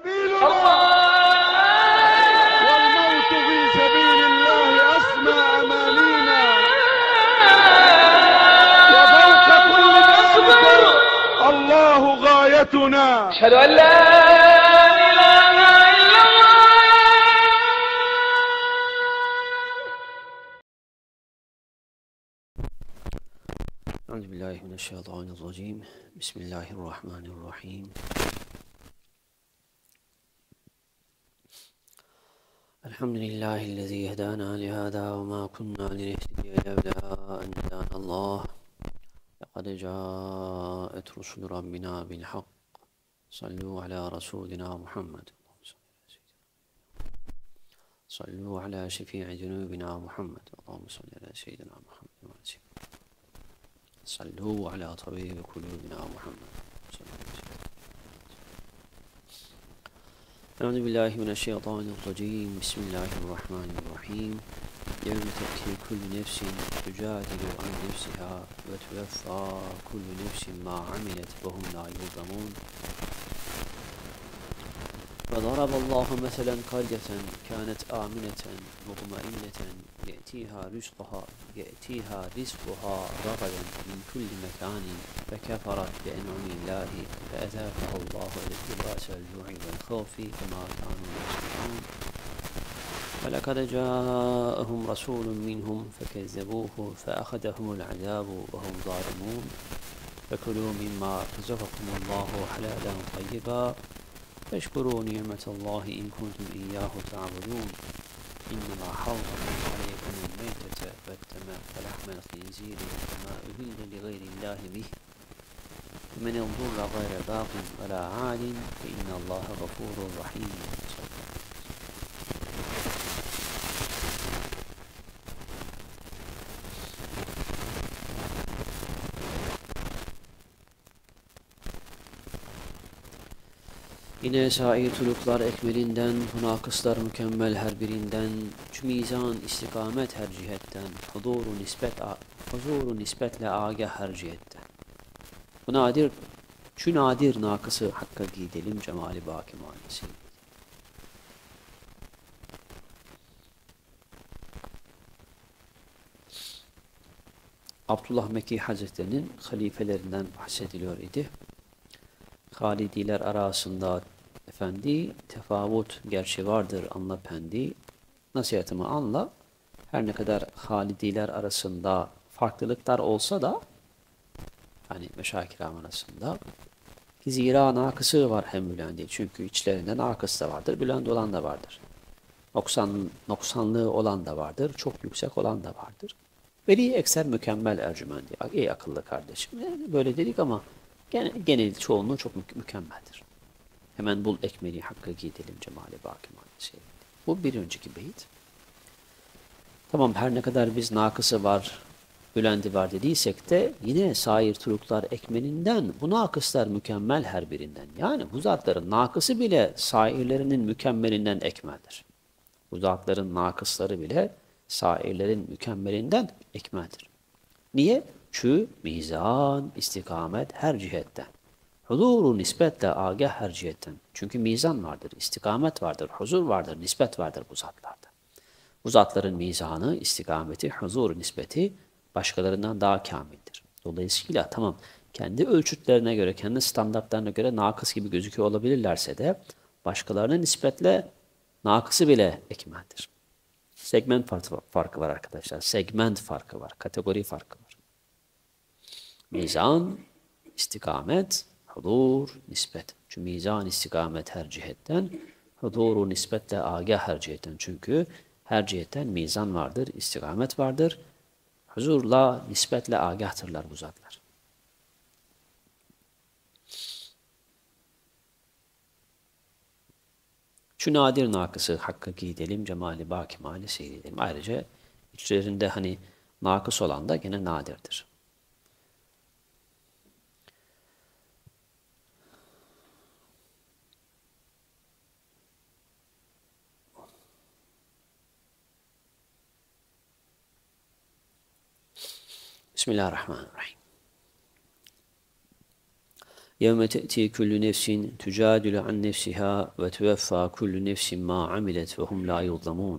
سبيلنا والموت في سبيل الله أسمى أمانينا وفوق كل ذلك الله غايتنا. أشهد أن لا إله إلا الله. أعوذ بالله من الشيطان الرجيم. بسم الله الرحمن الرحيم. الحمد لله الذي هدانا لهذا وما كنا لنهتدي لولا أن هدانا الله. لقد جاءت رسل ربنا بالحق. صلوا على رسولنا محمد. صلوا على شفيع ذنوبنا محمد. اللهم صل على سيدنا محمد وعلى سيدنا. صلوا على طبيب قلوبنا محمد. أعوذ بالله من الشيطان الرجيم. بسم الله الرحمن الرحيم. يوم تأتي كل نفس تجادل عن نفسها وتوفى كل نفس ما عملت وهم لا يظلمون. وضرب الله مثلا قرية كانت آمنة مطمئنة يأتيها رزقها رغدا من كل مكان فكفرت بأنعم الله فأذاقها الله لباس الجوع والخوف بما كانوا يصنعون. ولقد جاءهم رسول منهم فكذبوه فأخذهم العذاب وهم ظالمون. فكلوا مما رزقكم الله حلالا طيبا فاشكروا نعمة الله إن كنتم إياه تعبدون. إنما حرم عليكم الميتة والدم ولحم الخنزير وما أهل لغير الله به فمن اضطر غير باغ ولا عاد فإن الله غفور رحيم. Yine sair tuluklar ekmelinden, hunakıslar mükemmel her birinden, şu mizan istikamet her cihetten, huzuru nispetle agah her cihetten. Şu nadir nakısı hakka gidelim cemali baki manisi. Abdullah Mekki Hazretleri'nin halifelerinden bahsediliyor idi. Halidiler arasında tefavut gerçi vardır anla pendi. Nasihatımı anla. Her ne kadar Halidiler arasında farklılıklar olsa da hani meşayih-i kiram arasında zira nakısı var hem bülendi. Çünkü içlerinde nakıs da vardır, büland olan da vardır. Noksanlığı olan da vardır, çok yüksek olan da vardır. Veli ekser mükemmel ercümendi. Ey akıllı kardeşim. Yani böyle dedik ama genel çoğunluğu çok mükemmeldir. Hemen bul ekmeli hakkı gidelim cemali baki manisi. Bu bir önceki beyit. Tamam her ne kadar biz nakısı var, bülendi var dediysek de yine sair turuklar ekmeninden bu nakıslar mükemmel her birinden. Yani bu zatların nakısı bile sairlerinin mükemmelinden ekmeldir. Bu zatların nakısları bile sairlerin mükemmelinden ekmeldir. Niye? Çünkü mizan, istikamet her cihetten. Huzuru nispetle agah her cihetten. Çünkü mizan vardır, istikamet vardır, huzur vardır, nispet vardır bu zatlarda. Bu zatların mizanı, istikameti, huzuru, nispeti başkalarından daha kamildir. Dolayısıyla tamam kendi ölçütlerine göre, kendi standartlarına göre nakıs gibi gözüküyor olabilirlerse de başkalarının nispetle nakısı bile ekmeldir. Segment farkı var arkadaşlar. Segment farkı var, kategori farkı var. Mizan, istikamet, hudur, nispet. Çünkü mizan, istikamet her cihetten, huduru, nispetle agah her cihetten. Çünkü her cihetten mizan vardır, istikamet vardır. Huzurla, nispetle agahtırlar bu zatlar. Şu nadir nakısı hakkı gidelim, cemali baki mali seyredelim. Ayrıca içlerinde hani nakıs olan da gene nadirdir. Bismillahirrahmanirrahim. يَوْمَ تَأْتِي كُلُّ نَفْسٍ تُجَادِلُ عَنْ نَفْسِهَا وَتُوَفَّى كُلُّ نَفْسٍ مَا عَمِلَتْ وَهُمْ لَا يُظْلَمُونَ.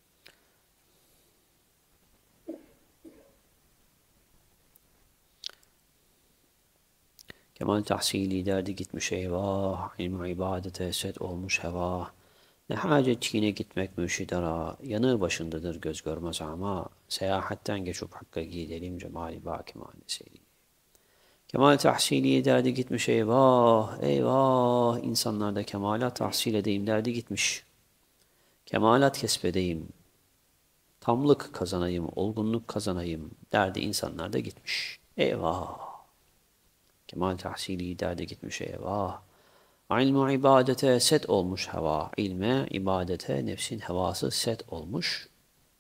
Kemal tahsili derdi gitmiş eyvah, ilmi ibadete set olmuş heva. Ne hacet Çin'e gitmek mürşid ara, yanı başındadır göz görmez ama, seyahatten geçip hakka gidelim cemali baki maneseli. Kemal tahsili derdi gitmiş eyvah, eyvah, insanlarda kemalat tahsil edeyim derdi gitmiş. Kemalat kesbedeyim, tamlık kazanayım, olgunluk kazanayım derdi insanlarda gitmiş. Eyvah. Kemal tahsili derde gitmiş eyvah. İlmu ibadete set olmuş heva. İlme, ibadete, nefsin hevası set olmuş.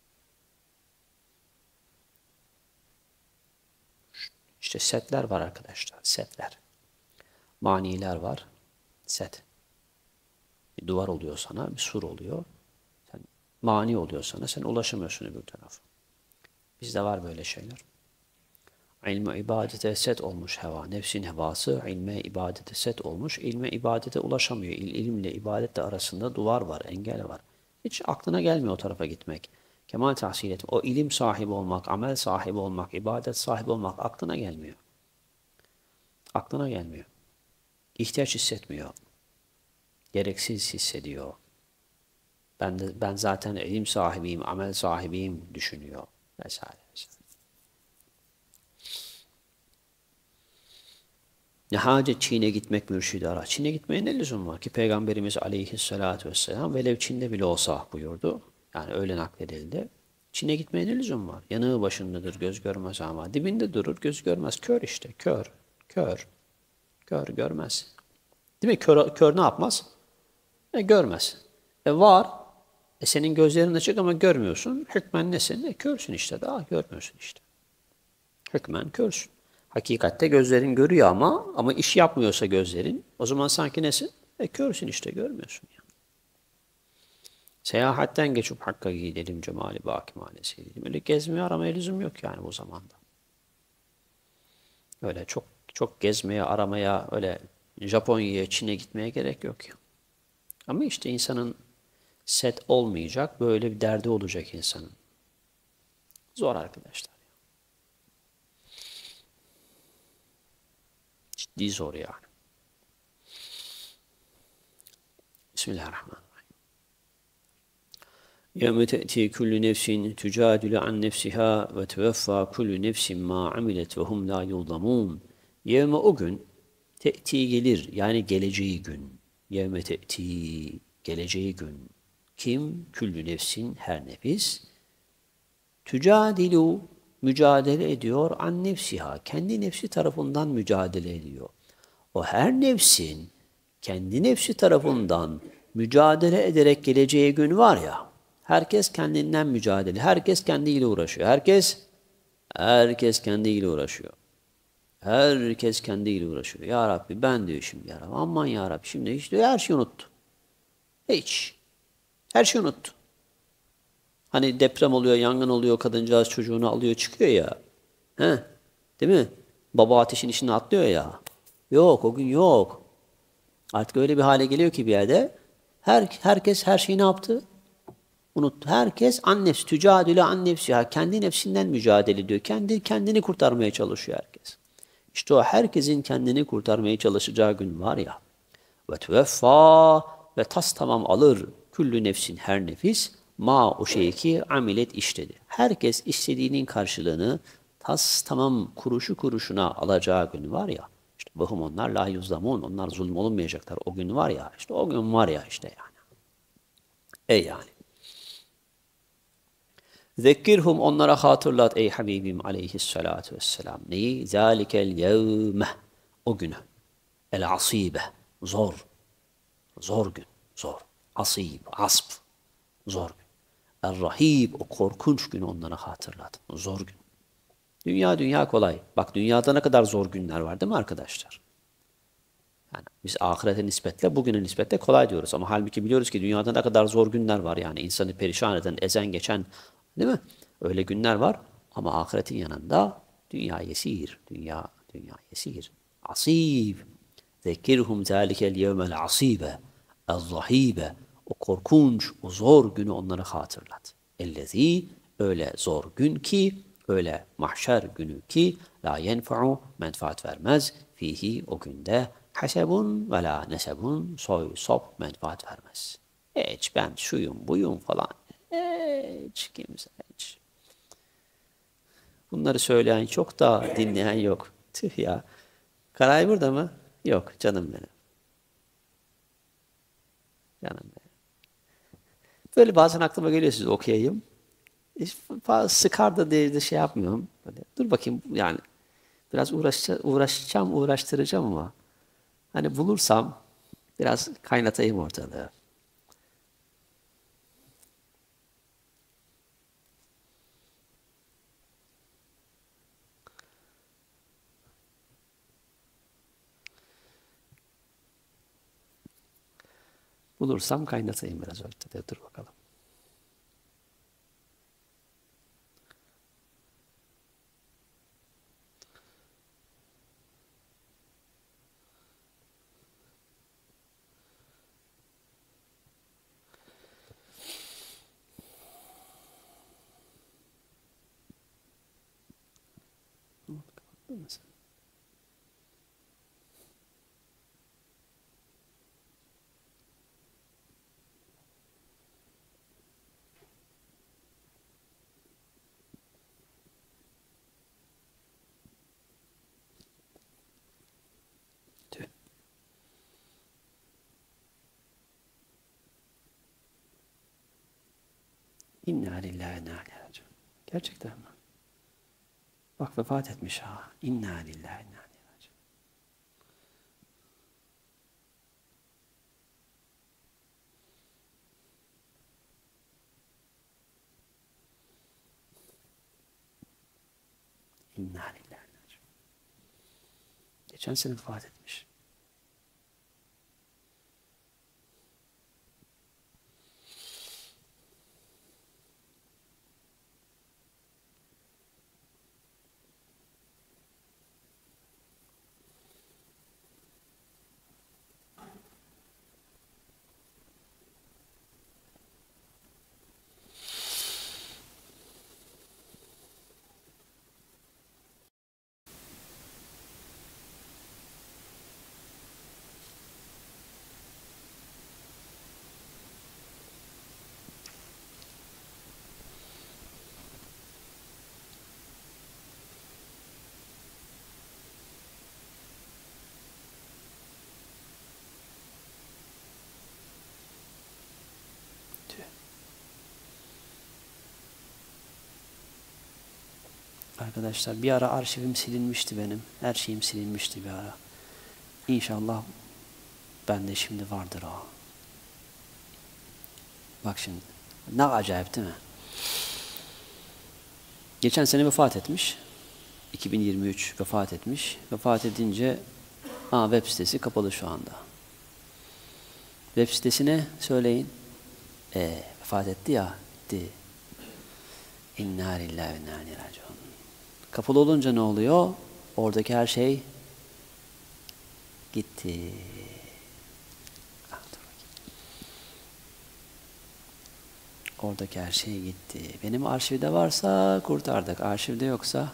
İşte setler var arkadaşlar. Setler. Maniler var. Set. Bir duvar oluyor sana, bir sur oluyor. Sen, mani oluyor sana, sen ulaşamıyorsun öbür tarafa. Bizde var böyle şeyler. İlme ibadete set olmuş heva. Nefsin hevası ilme ibadete set olmuş. İlme ibadete ulaşamıyor. İlimle ibadetle arasında duvar var, engel var. Hiç aklına gelmiyor o tarafa gitmek. Kemal tahsil etmek, o ilim sahibi olmak, amel sahibi olmak, ibadet sahibi olmak aklına gelmiyor. Aklına gelmiyor. İhtiyaç hissetmiyor. Gereksiz hissediyor. Ben zaten ilim sahibiyim, amel sahibiyim düşünüyor. Vesaire. Ne hacet Çin'e gitmek mürşidi ara. Çin'e gitmeye ne lüzum var ki? Peygamberimiz aleyhissalatu vesselam velev Çin'de bile olsa buyurdu. Yani öyle nakledildi. Çin'e gitmeye ne lüzum var? Yanığı başındadır, göz görmez ama. Dibinde durur, göz görmez. Kör işte, kör. Kör. Kör, görmez. Değil mi? Kör ne yapmaz? Görmez. Var. Senin gözlerin açık ama görmüyorsun. Hükmen nesin? Körsün işte. Daha görmüyorsun işte. Hükmen körsün. Hakikatte gözlerin görüyor ama iş yapmıyorsa gözlerin, o zaman sanki nesin? Körsün işte, görmüyorsun yani. Seyahatten geçip hakka gidelim cemali baki manesiydim. Öyle gezmeye aramaya lüzum yok yani bu zamanda. Öyle çok gezmeye aramaya, öyle Japonya'ya, Çin'e gitmeye gerek yok ya. Ama işte insanın set olmayacak, böyle bir derdi olacak insanın. Zor arkadaşlar. Ciddi zor yani. Bismillahirrahmanirrahim. يَوْمَ تَأْتِي كُلُّ نَفْسٍ تُجَادِلُ عَنْ نَفْسِهَا وَتُوَفَّى كُلُّ نَفْسٍ مَا عَمِلَتْ وَهُمْ لَا يُظْلَمُونَ. Yevme o gün, te'ti gelir, yani geleceği gün. Yevme te'ti, geleceği gün. Kim? Küllü nefsin, her nefis. Tücadilu, mücadele ediyor, an nefsiha, kendi nefsi tarafından mücadele ediyor. O her nefsin, kendi nefsi tarafından mücadele ederek geleceği gün var ya, herkes kendinden mücadele, herkes kendiyle uğraşıyor. Herkes kendiyle uğraşıyor. Herkes kendiyle uğraşıyor. Ya Rabbi ben diyor şimdi ya Rabbi. Aman ya Rabbi şimdi hiç diyor her şeyi unuttu. Hiç. Her şeyi unuttu. Hani deprem oluyor, yangın oluyor, kadıncağız çocuğunu alıyor çıkıyor ya. He? Değil mi? Baba ateşin içine atlıyor ya. Yok o gün yok. Artık öyle bir hale geliyor ki bir yerde herkes her şeyi ne yaptı? Unuttu. Herkes annefs, tücadüle annefsi. Kendi nefsinden mücadele ediyor. Kendini kurtarmaya çalışıyor herkes. İşte o herkesin kendini kurtarmaya çalışacağı gün var ya. Ve tüveffa ve tas tamam alır küllü nefsin her nefis ma o şeyi ki amilet işledi. Herkes istediğinin karşılığını tas tamam kuruşu kuruşuna alacağı gün var ya. İşte vahum onlar la yuzlamun, onlar zulüm olunmayacaklar. O gün var ya, işte o gün var ya işte yani. Yani. Zekkirhum onlara hatırlat ey Habibim aleyhissalatu vesselam. Neyi? Zalikel yevmeh. O günü. El asibe. Zor. Zor gün. Zor. Asib. Asp. Zor gün. El rahib. O korkunç günü onlara hatırlat. Zor gün. Dünya kolay. Bak dünyada ne kadar zor günler var değil mi arkadaşlar? Yani biz ahirete nispetle, bugüne nispetle kolay diyoruz. Ama halbuki biliyoruz ki dünyada ne kadar zor günler var. Yani insanı perişan eden, ezen geçen, değil mi? Öyle günler var. Ama ahiretin yanında dünya yesir. Dünya yesir. Asib. Zekirhum zâlikel yevmel asibe el-zahibe. O korkunç, o zor günü onlara hatırlat. Ellezî, öyle zor gün ki, öyle mahşer günü ki, la yenfa'u, menfaat vermez, fihi o günde, hasebun ve la nesebun, soy sop menfaat vermez. Hiç ben şuyum buyum falan. Hiç kimse hiç. Bunları söyleyen çok da dinleyen yok. Tüh ya. Karay burada mı? Yok canım benim. Canım benim. Böyle bazen aklıma geliyor size okuyayım. Hiç fazla sıkar da değil de şey yapmıyorum. Böyle, dur bakayım yani biraz uğraştıracağım ama hani bulursam biraz kaynatayım ortalığı. Bulursam kaynatayım biraz ortada. Dur bakalım. Kapattın mı sen? Tüh. İnna lillahi ve inna ileyhi raciun. Gerçekten mi? Bak vefat etmiş ha. İnna lillahi ve inna ileyhi raciun. İnna lillahi ve inna ileyhi raciun. Geçen sene vefat etmiş. Tüh. Arkadaşlar bir ara arşivim silinmişti benim. Her şeyim silinmişti bir ara. İnşallah bende şimdi vardır o. Bak şimdi. Ne acayip değil mi? Geçen sene vefat etmiş. 2023 vefat etmiş. Vefat edince web sitesi kapalı şu anda. Web sitesine söyleyin. Vefat etti ya. Etti. İnna lillahi ve inna ileyhi raciun. Kapalı olunca ne oluyor? Oradaki her şey gitti. Oradaki her şey gitti. Benim arşivde varsa kurtardık. Arşivde yoksa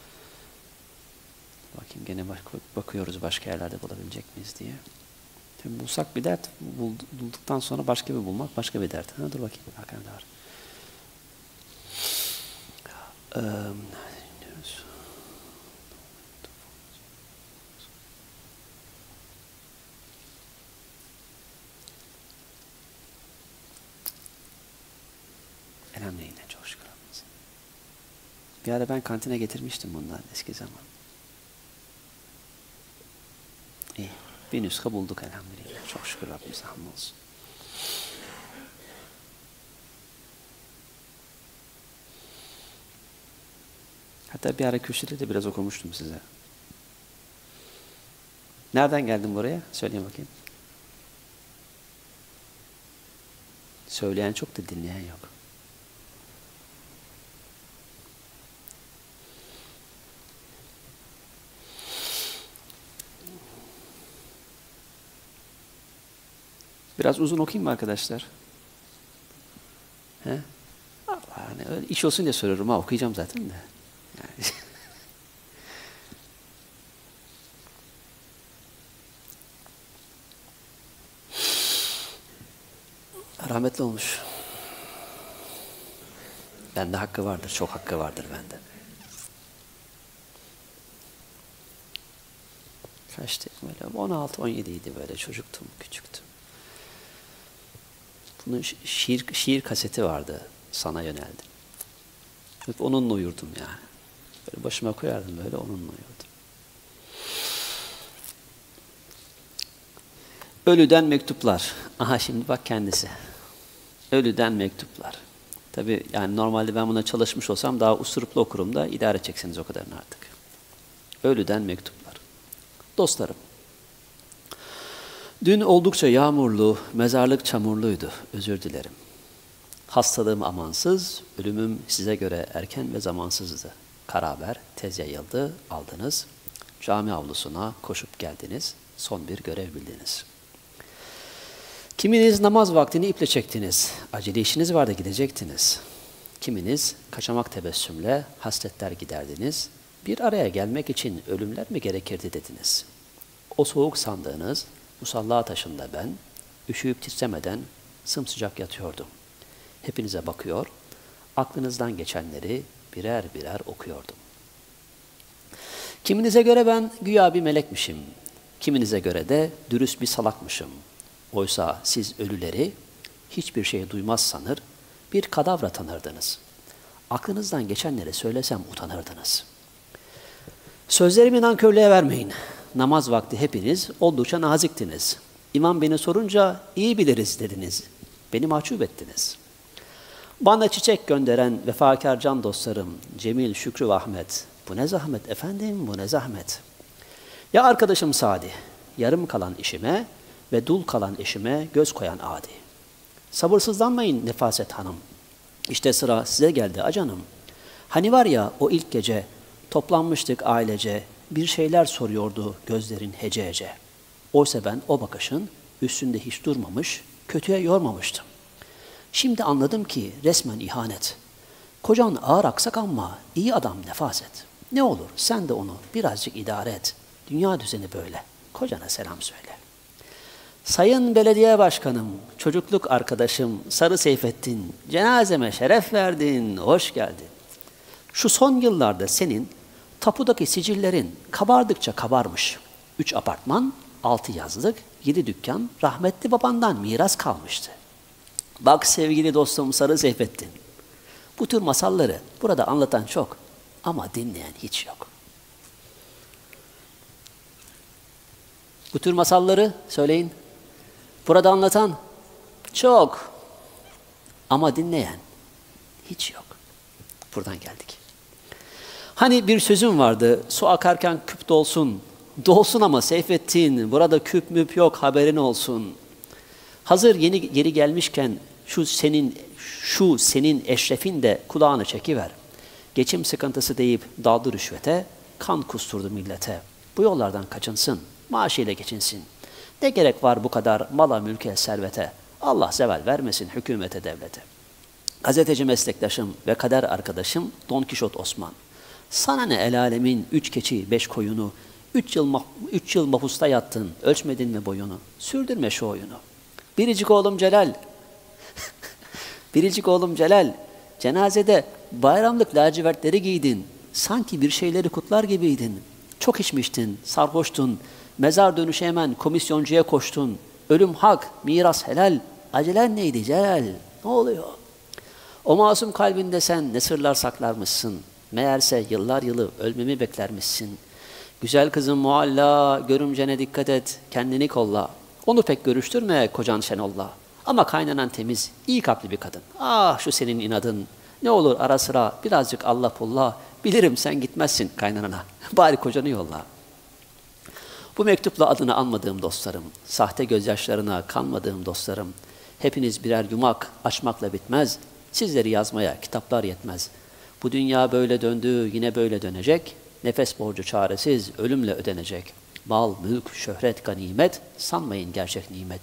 bakayım gene bakıyoruz başka yerlerde bulabilecek miyiz diye. Tabii bulsak bir dert, bulduktan sonra başka bir bulmak başka bir dert. Dur bakayım arkamda var. Elhamdülillah çok şükür. Bir ara ben kantine getirmiştim bundan eski zaman. İyi. Bir nüsha bulduk elhamdülillah. Çok şükür Rabbimize hamdolsun. Hatta bir ara kürsüde de biraz okumuştum size. Nereden geldim buraya? Söyleyin bakayım. Söyleyen çok da dinleyen yok. Biraz uzun okuyayım mı arkadaşlar? He? Yani öyle iş olsun diye soruyorum ha, okuyacağım zaten de. Yani. Rahmetli olmuş. Bende hakkı vardır, çok hakkı vardır bende. Kaçtı? Böyle 16-17 idi, böyle çocuktum, küçüktüm. Bunun şiir kaseti vardı, sana yöneldim. Hep onunla uyurdum yani. Böyle başıma koyardım, böyle onunla uyurdum. Ölüden mektuplar. Aha şimdi bak kendisi. Ölüden mektuplar. Tabii yani normalde ben buna çalışmış olsam daha usuruplu okurum da idare edeceksiniz o kadarını artık. Ölüden mektuplar. Dostlarım. Dün oldukça yağmurlu, mezarlık çamurluydu. Özür dilerim. Hastalığım amansız, ölümüm size göre erken ve zamansızdı. Kara haber tez yayıldı, aldınız. Cami avlusuna koşup geldiniz. Son bir görev bildiniz. Kiminiz namaz vaktini iple çektiniz. Acele işiniz vardı, gidecektiniz. Kiminiz kaçamak tebessümle hasretler giderdiniz. Bir araya gelmek için ölümler mi gerekirdi dediniz. O soğuk sandığınız musalla taşında ben, üşüyüp titremeden sımsıcak yatıyordum. Hepinize bakıyor, aklınızdan geçenleri birer birer okuyordum. Kiminize göre ben güya bir melekmişim, kiminize göre de dürüst bir salakmışım. Oysa siz ölüleri hiçbir şey duymaz sanır, bir kadavra tanırdınız. Aklınızdan geçenleri söylesem utanırdınız. Sözlerimi nankörlüğe vermeyin. Namaz vakti hepiniz oldukça naziktiniz. İmam beni sorunca iyi biliriz dediniz. Beni mahcup ettiniz. Bana çiçek gönderen vefakar can dostlarım, Cemil, Şükrü ve Ahmet. Bu ne zahmet efendim, bu ne zahmet. Ya arkadaşım Sadi, yarım kalan işime ve dul kalan eşime göz koyan adi. Sabırsızlanmayın Nefaset Hanım. İşte sıra size geldi acanım. Hani var ya o ilk gece toplanmıştık ailece, bir şeyler soruyordu gözlerin hece hece. Oysa ben o bakışın üstünde hiç durmamış, kötüye yormamıştım. Şimdi anladım ki resmen ihanet. Kocan ağır aksak ama iyi adam Nefaset. Ne olur sen de onu birazcık idare et. Dünya düzeni böyle. Kocana selam söyle. Sayın Belediye Başkanım, çocukluk arkadaşım Sarı Seyfettin, cenazeme şeref verdin, hoş geldin. Şu son yıllarda senin tapudaki sicillerin kabardıkça kabarmış. 3 apartman, 6 yazlık, 7 dükkan rahmetli babandan miras kalmıştı. Bak sevgili dostum Sarı Seyfettin, bu tür masalları burada anlatan çok ama dinleyen hiç yok. Bu tür masalları söyleyin. Burada anlatan çok ama dinleyen hiç yok. Buradan geldik. Hani bir sözüm vardı, su akarken küp dolsun. Dolsun ama Seyfettin, burada küp müp yok, haberin olsun. Hazır yeri gelmişken şu senin eşrefin de kulağını çekiver. Geçim sıkıntısı deyip daldı rüşvete, kan kusturdu millete. Bu yollardan kaçınsın, maaşıyla geçinsin. Ne gerek var bu kadar mala, mülke, servete? Allah zeval vermesin hükümete, devlete. Gazeteci meslektaşım ve kader arkadaşım Don Kişot Osman. Sana ne el alemin 3 keçi 5 koyunu, 3 yıl mahpusta yattın, ölçmedin mi boyunu? Sürdürme şu oyunu. Biricik oğlum Celal, biricik oğlum Celal, cenazede bayramlık lacivertleri giydin. Sanki bir şeyleri kutlar gibiydin. Çok içmiştin, sarhoştun, mezar dönüşü hemen komisyoncuya koştun. Ölüm hak, miras helal, acelen neydi Celal? Ne oluyor? O masum kalbinde sen ne sırlar saklarmışsın. Meğerse yıllar yılı ölmemi beklermişsin. Güzel kızım mualla, görümcene dikkat et, kendini kolla. Onu pek görüştürme kocan Şenol'la. Ama kaynanan temiz, iyi kalpli bir kadın. Ah şu senin inadın. Ne olur ara sıra birazcık Allah pulla. Bilirim sen gitmezsin kaynanana. Bari kocanı yolla. Bu mektupla adını anmadığım dostlarım, sahte gözyaşlarına kanmadığım dostlarım, hepiniz birer yumak açmakla bitmez, sizleri yazmaya kitaplar yetmez. Bu dünya böyle döndü, yine böyle dönecek, nefes borcu çaresiz, ölümle ödenecek. Mal, mülk, şöhret, ganimet, sanmayın gerçek nimet.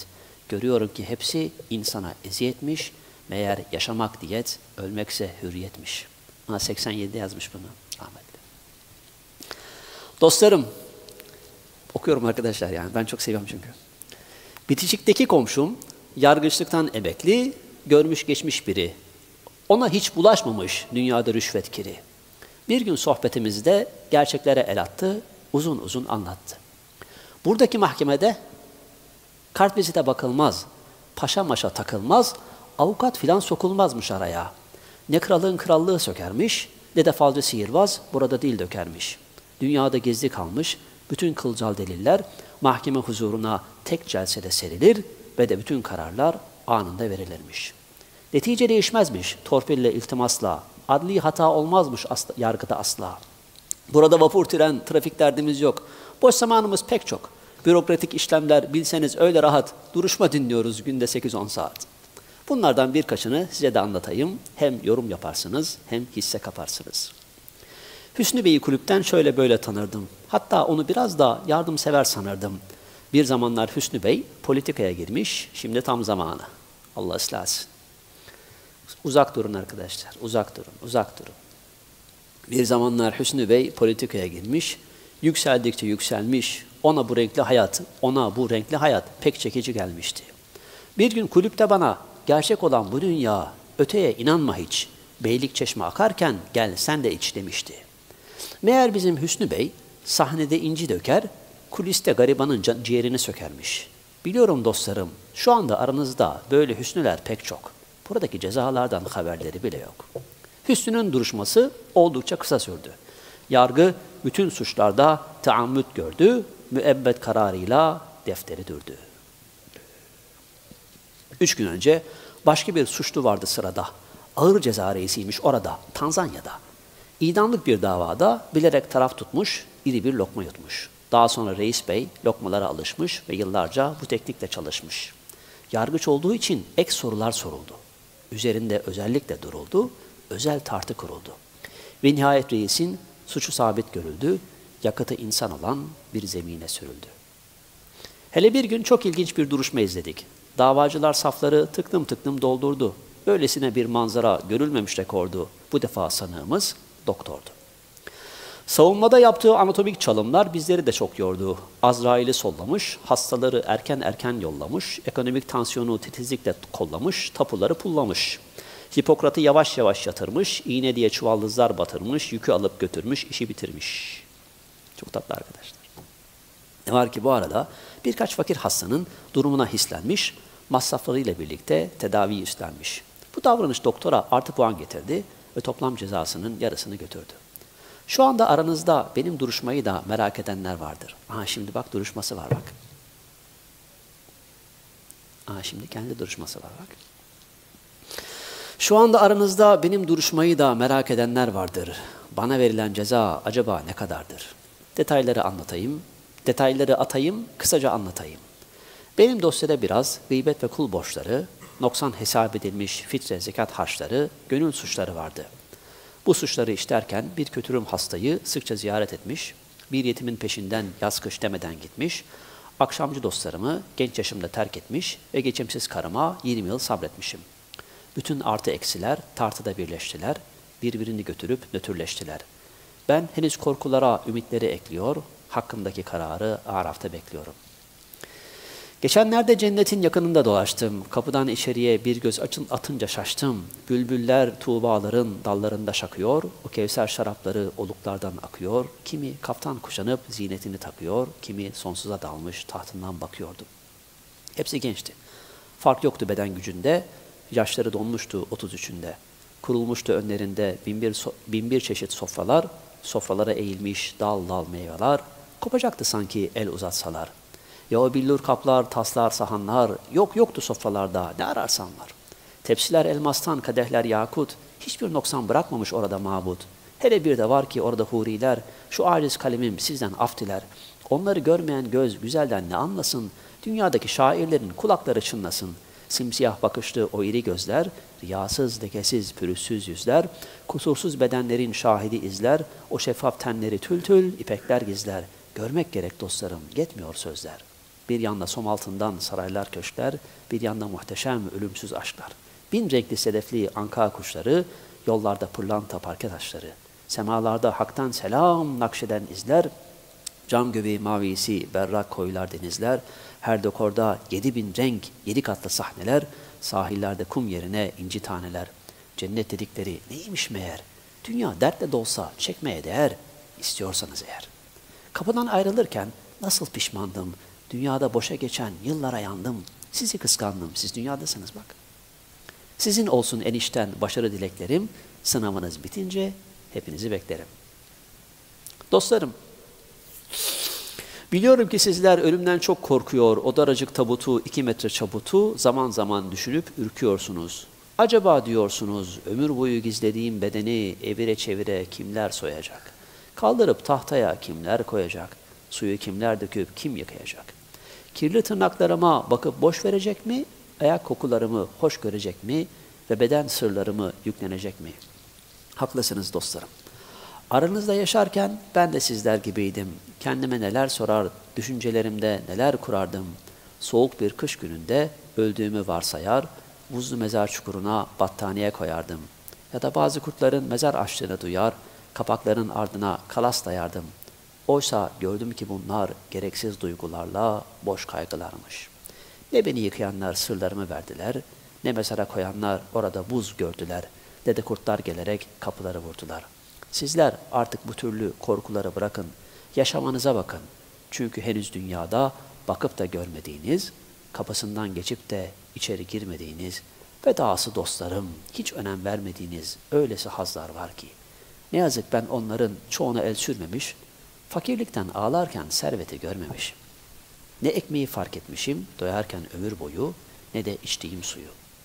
Görüyorum ki hepsi insana eziyetmiş. Meğer yaşamak diyet, ölmekse hürriyetmiş. 87'de yazmış bunu rahmetli. Dostlarım, okuyorum arkadaşlar yani ben çok seviyorum çünkü. Bitişikteki komşum yargıçlıktan emekli, görmüş geçmiş biri. Ona hiç bulaşmamış dünyada rüşvet kiri. Bir gün sohbetimizde gerçeklere el attı, uzun uzun anlattı. Buradaki mahkemede kartvizite bakılmaz, paşa maşa takılmaz, avukat filan sokulmazmış araya. Ne kralın krallığı sökermiş, ne de falcı sihirbaz burada dil dökermiş. Dünyada gizli kalmış, bütün kılcal deliller mahkeme huzuruna tek celsede serilir ve de bütün kararlar anında verilirmiş. Netice değişmezmiş torpille, iltimasla, adli hata olmazmış yargıda asla. Burada vapur, tren, trafik derdimiz yok. Boş zamanımız pek çok. Bürokratik işlemler bilseniz öyle rahat, duruşma dinliyoruz günde 8-10 saat. Bunlardan birkaçını size de anlatayım. Hem yorum yaparsınız hem hisse kaparsınız. Hüsnü Bey'i kulüpten şöyle böyle tanırdım. Hatta onu biraz da yardımsever sanırdım. Bir zamanlar Hüsnü Bey politikaya girmiş, şimdi tam zamanı. Allah ıslah etsin. Uzak durun arkadaşlar, uzak durun, uzak durun. Bir zamanlar Hüsnü Bey politikaya girmiş, yükseldikçe yükselmiş, ona bu renkli hayat pek çekici gelmişti. Bir gün kulüpte bana, gerçek olan bu dünya, öteye inanma hiç, beylik çeşme akarken gel sen de iç demişti. Meğer bizim Hüsnü Bey, sahnede inci döker, kuliste garibanın ciğerini sökermiş. Biliyorum dostlarım, şu anda aranızda böyle hüsnüler pek çok. Buradaki cezalardan haberleri bile yok. Hüsnü'nün duruşması oldukça kısa sürdü. Yargı bütün suçlarda teammüt gördü, müebbet kararıyla defteri dürdü. 3 gün önce başka bir suçlu vardı sırada. Ağır ceza reisiymiş orada, Tanzanya'da. İdamlık bir davada bilerek taraf tutmuş, iri bir lokma yutmuş. Daha sonra reis bey lokmalara alışmış ve yıllarca bu teknikle çalışmış. Yargıç olduğu için ek sorular soruldu. Üzerinde özellikle duruldu, özel tartı kuruldu. Ve nihayet reisin suçu sabit görüldü, yakıtı insan olan bir zemine sürüldü. Hele bir gün çok ilginç bir duruşma izledik. Davacılar safları tıklım tıklım doldurdu. Böylesine bir manzara görülmemiş rekordu. Bu defa sanığımız doktordu. Savunmada yaptığı anatomik çalımlar bizleri de çok yordu. Azrail'i sollamış, hastaları erken yollamış, ekonomik tansiyonu titizlikle kollamış, tapuları pullamış. Hipokrat'ı yavaş yavaş yatırmış, iğne diye çuvaldızlar batırmış, yükü alıp götürmüş, işi bitirmiş. Çok tatlı arkadaşlar. Ne var ki bu arada birkaç fakir hastanın durumuna hislenmiş, masraflarıyla birlikte tedavi üstlenmiş. Bu davranış doktora artı puan getirdi ve toplam cezasının yarısını götürdü. Şu anda aranızda benim duruşmayı da merak edenler vardır. Aha şimdi bak duruşması var bak. Aha şimdi kendi duruşması var bak. Şu anda aranızda benim duruşmayı da merak edenler vardır. Bana verilen ceza acaba ne kadardır? Detayları anlatayım, detayları atayım, kısaca anlatayım. Benim dosyada biraz gıybet ve kul borçları, noksan hesap edilmiş fitre, zekat harçları, gönül suçları vardı. Bu suçları işlerken bir kötürüm hastayı sıkça ziyaret etmiş, bir yetimin peşinden yaz kış demeden gitmiş, akşamcı dostlarımı genç yaşımda terk etmiş ve geçimsiz karıma 20 yıl sabretmişim. Bütün artı eksiler tartıda birleştiler, birbirini götürüp nötrleştiler. Ben henüz korkulara ümitleri ekliyor, hakkımdaki kararı Araf'ta bekliyorum. Geçenlerde cennetin yakınında dolaştım. Kapıdan içeriye bir göz atınca şaştım. Bülbüller tuğbaların dallarında şakıyor. O kevser şarapları oluklardan akıyor. Kimi kaftan kuşanıp zinetini takıyor. Kimi sonsuza dalmış tahtından bakıyordu. Hepsi gençti. Fark yoktu beden gücünde. Yaşları donmuştu 33'ünde. Kurulmuştu önlerinde bin bir çeşit sofralar. Sofralara eğilmiş dal dal meyveler. Kopacaktı sanki el uzatsalar. Ya o billur kaplar, taslar, sahanlar, yoktu sofralarda, ne ararsan var. Tepsiler elmastan, kadehler yakut, hiçbir noksan bırakmamış orada mabut. Hele bir de var ki orada huriler, şu aciz kalemim sizden af diler. Onları görmeyen göz güzelden ne anlasın, dünyadaki şairlerin kulakları çınlasın. Simsiyah bakışlı o iri gözler, riyasız, lekesiz, pürüzsüz yüzler, kusursuz bedenlerin şahidi izler, o şeffaf tenleri tül tül, ipekler gizler. Görmek gerek dostlarım, yetmiyor sözler. Bir yanda som altından saraylar köşkler, bir yanda muhteşem ölümsüz aşklar. Bin renkli sedefli anka kuşları, yollarda pırlanta parke taşları. Semalarda haktan selam nakşeden izler, cam göbeği mavisi berrak koylar denizler, her dekorda 7000 renk, 7 katlı sahneler, sahillerde kum yerine inci taneler. Cennet dedikleri neymiş meğer? Dünya dertle dolsa çekmeye değer, istiyorsanız eğer. Kapıdan ayrılırken nasıl pişmandım, dünyada boşa geçen yıllara yandım. Sizi kıskandım, siz dünyadasınız bak. Sizin olsun enişten başarı dileklerim, sınavınız bitince hepinizi beklerim. Dostlarım, biliyorum ki sizler ölümden çok korkuyor, o daracık tabutu, 2 metre çabutu zaman zaman düşünüp ürküyorsunuz. Acaba diyorsunuz, ömür boyu gizlediğim bedeni evire çevire kimler soyacak? Kaldırıp tahtaya kimler koyacak? Suyu kimler döküp kim yıkayacak? Kirli tırnaklarıma bakıp boş verecek mi? Ayak kokularımı hoş görecek mi? Ve beden sırlarımı yüklenecek mi? Haklısınız dostlarım. Aranızda yaşarken ben de sizler gibiydim. Kendime neler sorar, düşüncelerimde neler kurardım. Soğuk bir kış gününde öldüğümü varsayar, buzlu mezar çukuruna battaniye koyardım. Ya da bazı kurtların mezar açtığını duyar, kapakların ardına kalas dayardım. Oysa gördüm ki bunlar gereksiz duygularla boş kaygılarmış. Ne beni yıkayanlar sırlarımı verdiler, ne mezara koyanlar orada buz gördüler, ne de kurtlar gelerek kapıları vurdular. Sizler artık bu türlü korkuları bırakın, yaşamanıza bakın. Çünkü henüz dünyada bakıp da görmediğiniz, kapısından geçip de içeri girmediğiniz ve dahası dostlarım hiç önem vermediğiniz öylesi hazlar var ki. Ne yazık ben onların çoğuna el sürmemiş, fakirlikten ağlarken serveti görmemişim. Ne ekmeği fark etmişim doyarken ömür boyu, ne de içtiğim suyu.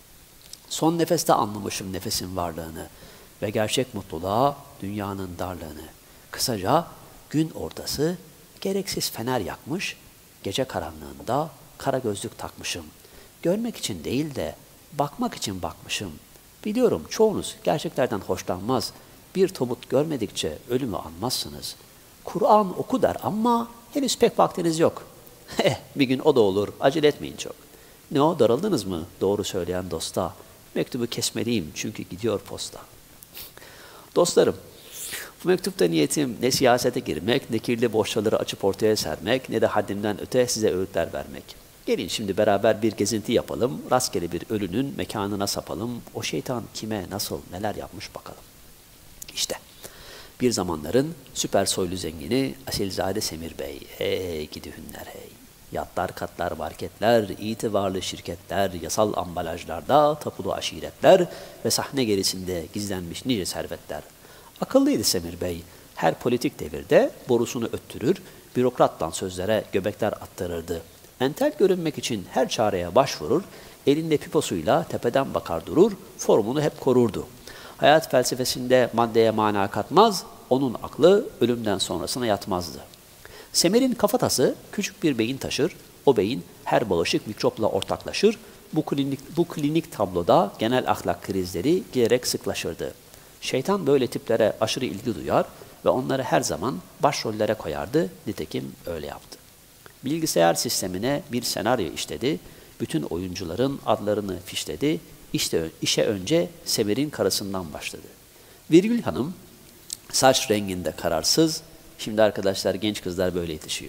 Son nefeste anlamışım nefesin varlığını ve gerçek mutluluğa dünyanın darlığını. Kısaca gün ortası gereksiz fener yakmış, gece karanlığında kara gözlük takmışım. Görmek için değil de bakmak için bakmışım. Biliyorum çoğunuz gerçeklerden hoşlanmaz. Bir tabut görmedikçe ölümü anmazsınız. Kur'an oku der ama henüz pek vaktiniz yok. Bir gün o da olur, acele etmeyin çok. Ne o, darıldınız mı? Doğru söyleyen dosta. Mektubu kesmeliyim çünkü gidiyor posta. Dostlarım, bu mektupta niyetim ne siyasete girmek, ne kirli bohçaları açıp ortaya sermek, ne de haddimden öte size öğütler vermek. Gelin şimdi beraber bir gezinti yapalım, rastgele bir ölünün mekanına sapalım, o şeytan kime, nasıl, neler yapmış bakalım. İşte, bir zamanların süper soylu zengini Asilzade Semir Bey, hey gidi hünler hey. Yatlar, katlar, marketler, itibarlı şirketler, yasal ambalajlarda tapulu aşiretler ve sahne gerisinde gizlenmiş nice servetler. Akıllıydı Semir Bey. Her politik devirde borusunu öttürür, bürokrattan sözlere göbekler attırırdı. Entel görünmek için her çareye başvurur, elinde piposuyla tepeden bakar durur, formunu hep korurdu. Hayat felsefesinde maddeye mana katmaz, onun aklı ölümden sonrasına yatmazdı. Semer'in kafatası küçük bir beyin taşır, o beyin her bağışık mikropla ortaklaşır, bu klinik tabloda genel ahlak krizleri giderek sıklaşırdı. Şeytan böyle tiplere aşırı ilgi duyar ve onları her zaman başrollere koyardı, nitekim öyle yaptı. Bilgisayar sistemine bir senaryo işledi, bütün oyuncuların adlarını fişledi, işte işe önce Semer'in karısından başladı. Virgül Hanım, saç renginde kararsız, şimdi arkadaşlar genç kızlar böyle yetişiyor.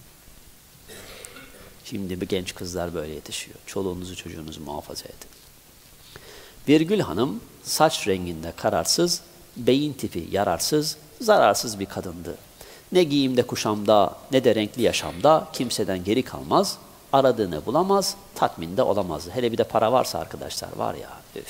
Şimdi bir genç kızlar böyle yetişiyor. Çoluğunuzu çocuğunuzu muhafaza edin. Virgül Hanım, saç renginde kararsız, beyin tipi yararsız, zararsız bir kadındı. Ne giyimde kuşamda ne de renkli yaşamda kimseden geri kalmaz, aradığını bulamaz, tatminde olamazdı. Hele bir de para varsa arkadaşlar var ya, üf.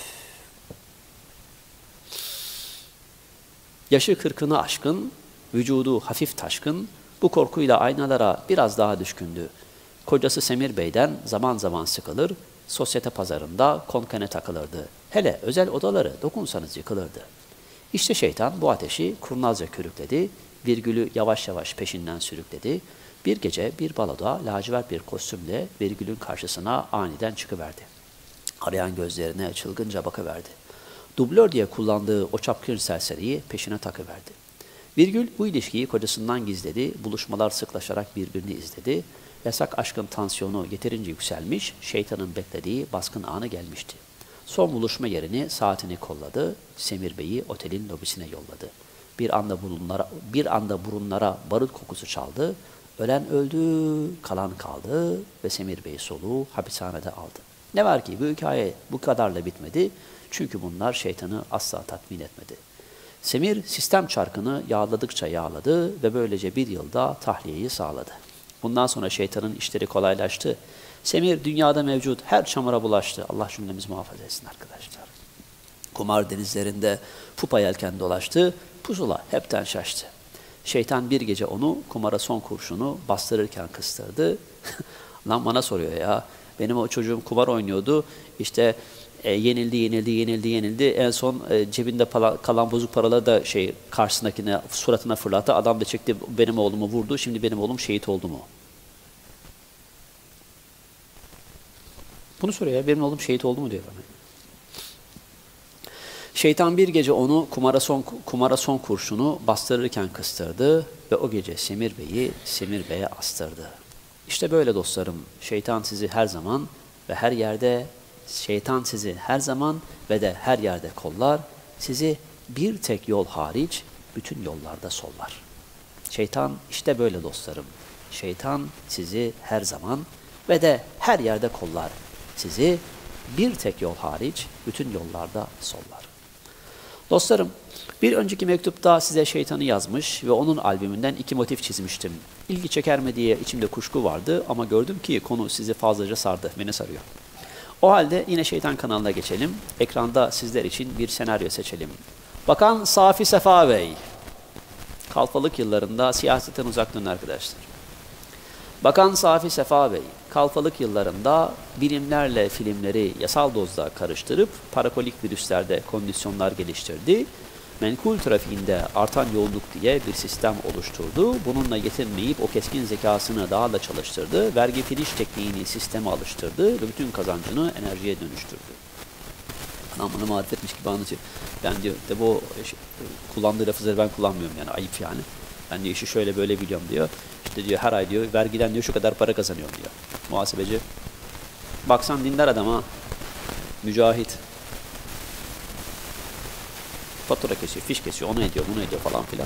Yaşı 40'ını aşkın, vücudu hafif taşkın, bu korkuyla aynalara biraz daha düşkündü. Kocası Semir Bey'den zaman zaman sıkılır, sosyete pazarında konkene takılırdı. Hele özel odaları dokunsanız yıkılırdı. İşte şeytan bu ateşi kurnazca körükledi, virgülü yavaş yavaş peşinden sürükledi. Bir gece bir baloda lacivert bir kostümle virgülün karşısına aniden çıkıverdi. Arayan gözlerine çılgınca bakıverdi. Dublör diye kullandığı o çapkın serseriyi peşine takıverdi. Virgül bu ilişkiyi kocasından gizledi, buluşmalar sıklaşarak birbirini izledi. Yasak aşkın tansiyonu yeterince yükselmiş, şeytanın beklediği baskın anı gelmişti. Son buluşma yerini, saatini kolladı, Semir Bey'i otelin lobisine yolladı. Bir anda burunlara barut kokusu çaldı, ölen öldü, kalan kaldı ve Semir Bey soluğu hapishanede aldı. Ne var ki bu hikaye bu kadarla bitmedi, çünkü bunlar şeytanı asla tatmin etmedi. Semir sistem çarkını yağladıkça yağladı ve böylece bir yılda tahliyeyi sağladı. Bundan sonra şeytanın işleri kolaylaştı. Semir dünyada mevcut her çamura bulaştı. Allah cümlemizi muhafaza etsin arkadaşlar. Kumar denizlerinde pupa yelken dolaştı, pusula hepten şaştı. Şeytan bir gece onu kumara son kurşunu bastırırken kıstırdı. Lan bana soruyor ya, benim o çocuğum kumar oynuyordu, işte yenildi. En son cebinde kalan bozuk paraları da karşısındakine suratına fırlattı. Adam da çekti, benim oğlumu vurdu. Şimdi benim oğlum şehit oldu mu? Bunu soruyor ya, benim oğlum şehit oldu mu diyor bana. Şeytan bir gece onu kumara son kurşunu bastırırken kıstırdı ve o gece Semir Bey'e astırdı. İşte böyle dostlarım, şeytan sizi her zaman ve her yerde her yerde kollar, sizi bir tek yol hariç bütün yollarda sollar. Şeytan işte böyle dostlarım. Şeytan sizi her zaman ve de her yerde kollar, sizi bir tek yol hariç bütün yollarda sollar. Dostlarım, bir önceki mektupta size şeytanı yazmış ve onun albümünden 2 motif çizmiştim. İlgi çeker mi diye içimde kuşku vardı ama gördüm ki konu sizi fazlaca sardı, beni sarıyor. O halde yine Şeytan kanalına geçelim. Ekranda sizler için bir senaryo seçelim. Bakan Safi Sefa Bey. Kalfalık yıllarında siyasetten uzak durun arkadaşlar. Bakan Safi Sefa Bey, kalfalık yıllarında bilimlerle filmleri yasal dozda karıştırıp parakolik virüslerde kondisyonlar geliştirdi. Menkul trafiğinde artan yoğunluk diye bir sistem oluşturdu. Bununla yetinmeyip o keskin zekasını daha da çalıştırdı. Vergi finiş tekniğini sisteme alıştırdı ve bütün kazancını enerjiye dönüştürdü. Anam bana marifetmiş gibi anlatıyor. Ben diyor, de bu kullandığı lafızları ben kullanmıyorum yani, ayıp yani. Ben diyor işi şöyle böyle biliyorum diyor. İşte diyor her ay diyor vergiden diyor şu kadar para kazanıyorum diyor. Muhasebeci. Baksan dindar adam ha. Mücahit. Fatura kesiyor, fiş kesiyor, onu ediyor, bunu ediyor falan filan.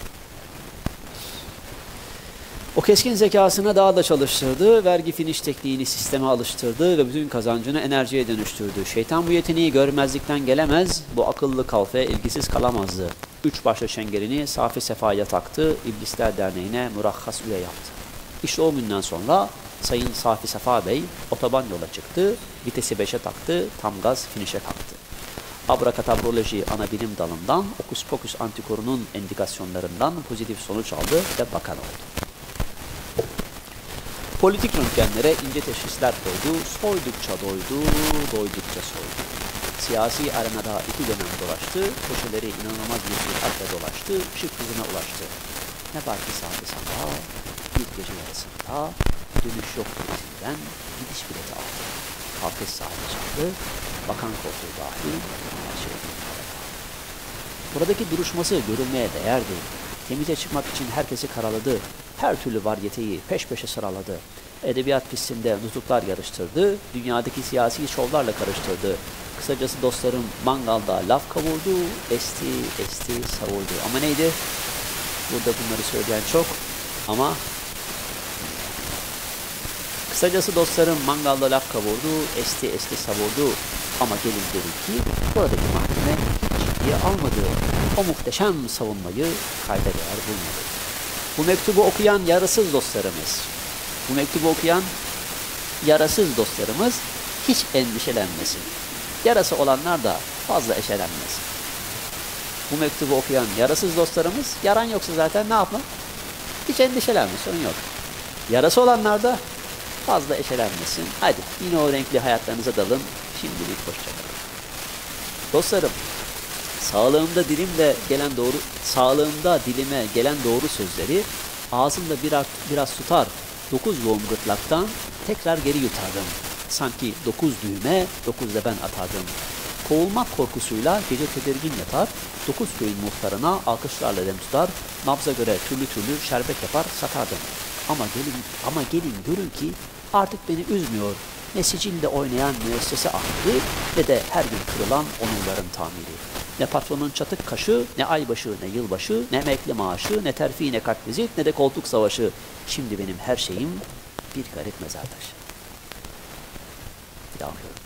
O keskin zekasını daha da çalıştırdı, vergi finiş tekniğini sisteme alıştırdı ve bütün kazancını enerjiye dönüştürdü. Şeytan bu yeteneği görmezlikten gelemez, bu akıllı kalfaya ilgisiz kalamazdı. 3 başlı şengerini Safi Sefa'ya taktı, İblisler Derneği'ne murahhas üye yaptı. İşte o günden sonra Sayın Safi Sefa Bey otoban yola çıktı, vitesi 5'e taktı, tam gaz finişe kalktı. Abrakatabroloji ana bilim dalından okus pokus antikorunun endikasyonlarından pozitif sonuç aldı ve bakan oldu. Politik röntgenlere ince teşhisler koydu, soydukça doydu, doydukça soydu. Siyasi arenada 2 dönem dolaştı, köşeleri inanılmaz bir süratle dolaştı, ışık hızına ulaştı. Ne var ki Safi Sefa bir gece yarısında dönüş yoktu izinden gidiş bileti aldı. Kalkış saati çaldı, bakan koltuğu dahil her şey buradaki duruşması görülmeye değerdi. Temize çıkmak için herkesi karaladı. Her türlü varyeteyi peş peşe sıraladı. Edebiyat pistinde nutuklar yarıştırdı. Dünyadaki siyasi şovlarla karıştırdı. Kısacası dostlarım mangalda laf kavurdu. Esti savurdu. Ama neydi? Burada bunları söyleyen çok ama kısacası dostlarım mangalda laf kavurdu. Esti savurdu. Ama gelin görün ki buradaki mahkeme hiç ciddiye almadı. O muhteşem savunmayı kayda değer bulmadı. Bu mektubu okuyan yarasız dostlarımız hiç endişelenmesin. Yarası olanlar da fazla eşelenmesin. Bu mektubu okuyan yarasız dostlarımız, yaran yoksa zaten ne yapma? Hiç endişelenme, sorun yok. Yarası olanlar da fazla eşelenmesin. Hadi yine o renkli hayatlarınıza dalın. Şimdilik hoşçakalın. Dostlarım, sağlığımda dilime gelen doğru sözleri ağzımda biraz tutar, 9 loğum gırtlaktan tekrar geri yutardım. Sanki 9 düğme, 9 da ben atardım. Kovulmak korkusuyla gece tedirgin yatar, 9 köyün muhtarına alkışlarla dem tutar, nabza göre türlü şerbet yapar, satardım. Ama gelin görün ki artık beni üzmüyor ne sicille oynayan müessese ahdi ne de her gün kırılan onurların tamiri. Ne patronun çatık kaşı, ne aybaşı, ne yılbaşı, ne emekli maaşı, ne terfi, ne kartvizit, ne de koltuk savaşı. Şimdi benim her şeyim bir garip mezar taşı. Bir daha okuyorum.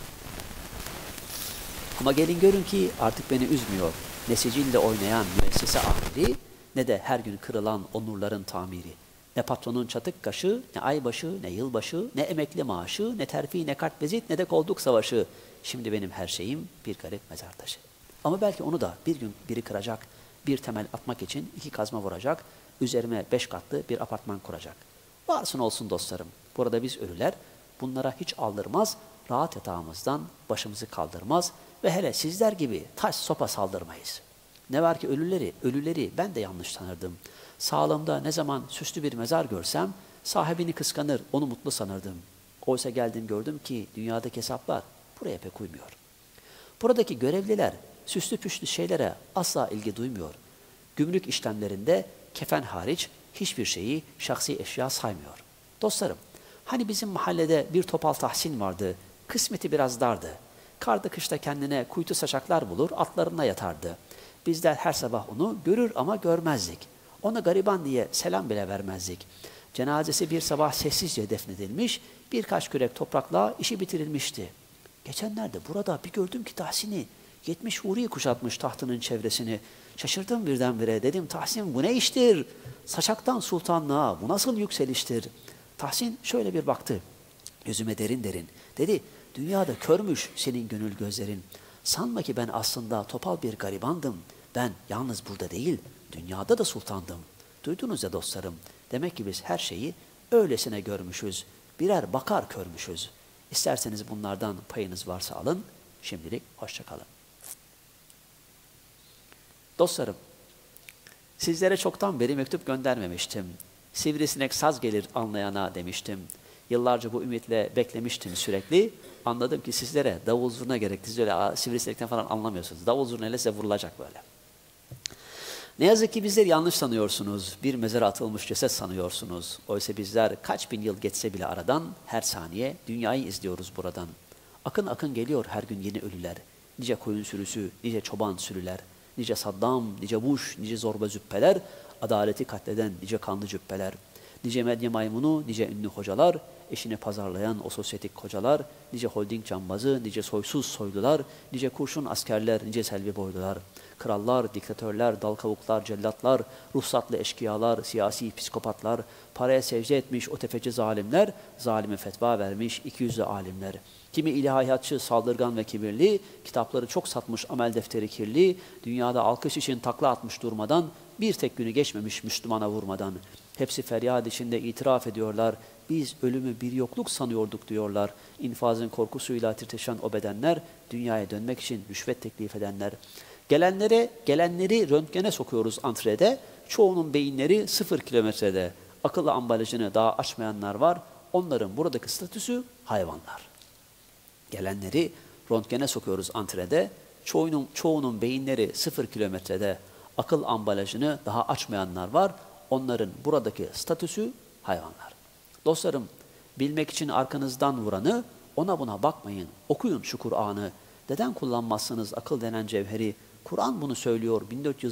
Ama gelin görün ki artık beni üzmüyor ne sicille oynayan müessese ahdi ne de her gün kırılan onurların tamiri. Ne patronun çatık kaşı, ne aybaşı, ne yılbaşı, ne emekli maaşı, ne terfi, ne kartvizit, ne de koltuk savaşı. Şimdi benim her şeyim bir garip mezar taşı. Ama belki onu da bir gün biri kıracak, bir temel atmak için 2 kazma vuracak, üzerime 5 katlı bir apartman kuracak. Varsın olsun dostlarım, burada biz ölüler bunlara hiç aldırmaz, rahat yatağımızdan başımızı kaldırmaz ve hele sizler gibi taş sopa saldırmayız. Ne var ki ölüleri ben de yanlış tanırdım. Sağlığımda ne zaman süslü bir mezar görsem sahibini kıskanır, onu mutlu sanırdım. Oysa geldim gördüm ki dünyadaki hesaplar buraya pek uymuyor. Buradaki görevliler süslü püslü şeylere asla ilgi duymuyor. Gümrük işlemlerinde kefen hariç hiçbir şeyi şahsi eşya saymıyor. Dostlarım, hani bizim mahallede bir topal Tahsin vardı, kısmeti biraz dardı. Karda kışta kendine kuytu saçaklar bulur, atlarına yatardı. Bizler her sabah onu görür ama görmezdik. Ona gariban diye selam bile vermezdik. Cenazesi bir sabah sessizce defnedilmiş, birkaç kürek toprakla işi bitirilmişti. Geçenlerde burada bir gördüm ki Tahsin'i, 70 huri kuşatmış tahtının çevresini. Şaşırdım birdenbire, dedim Tahsin bu ne iştir? Saçaktan sultanlığa bu nasıl yükseliştir? Tahsin şöyle bir baktı, yüzüme derin derin. Dedi, dünyada körmüş senin gönül gözlerin. Sanma ki ben aslında topal bir garibandım. Ben yalnız burada değil, dünyada da sultandım. Duydunuz ya dostlarım, demek ki biz her şeyi öylesine görmüşüz, birer bakar körmüşüz. İsterseniz bunlardan payınız varsa alın, şimdilik hoşça kalın. Dostlarım, sizlere çoktan beri mektup göndermemiştim. Sivrisinek saz gelir anlayana demiştim. Yıllarca bu ümitle beklemiştim sürekli. Anladım ki sizlere davul zurna gerek. Siz öyle sivrisinekten falan anlamıyorsunuz. Davul zurnayla size vurulacak böyle. Ne yazık ki bizleri yanlış sanıyorsunuz. Bir mezara atılmış ceset sanıyorsunuz. Oysa bizler kaç bin yıl geçse bile aradan her saniye dünyayı izliyoruz buradan. Akın akın geliyor her gün yeni ölüler. Nice koyun sürüsü, nice çoban sürüler. Nice Saddam, nice Bush, nice zorba züppeler. Adaleti katleden nice kanlı cübbeler. Nice medya maymunu, nice ünlü hocalar, eşini pazarlayan o sosyetik kocalar, nice holding cambazı, nice soysuz soylular, nice kurşun askerler, nice selvi boylular, krallar, diktatörler, dal kavuklar, cellatlar, ruhsatlı eşkıyalar, siyasi psikopatlar, paraya secde etmiş o tefeci zalimler, zalime fetva vermiş 200'lü alimler. Kimi ilahiyatçı, saldırgan ve kibirli, kitapları çok satmış amel defteri kirli, dünyada alkış için takla atmış durmadan, bir tek günü geçmemiş Müslümana vurmadan. Hepsi feryat içinde itiraf ediyorlar. Biz ölümü bir yokluk sanıyorduk diyorlar. İnfazın korkusuyla titreşen o bedenler, dünyaya dönmek için rüşvet teklif edenler. Gelenleri röntgene sokuyoruz antrede. Çoğunun beyinleri 0 kilometrede. Akıllı ambalajını daha açmayanlar var. Onların buradaki statüsü hayvanlar. Gelenleri röntgene sokuyoruz antrede. Çoğunun beyinleri 0 kilometrede. Akıl ambalajını daha açmayanlar var. Onların buradaki statüsü hayvanlar. Dostlarım, bilmek için arkanızdan vuranı, ona buna bakmayın, okuyun şu Kur'an'ı. Neden kullanmazsınız akıl denen cevheri? Kur'an bunu söylüyor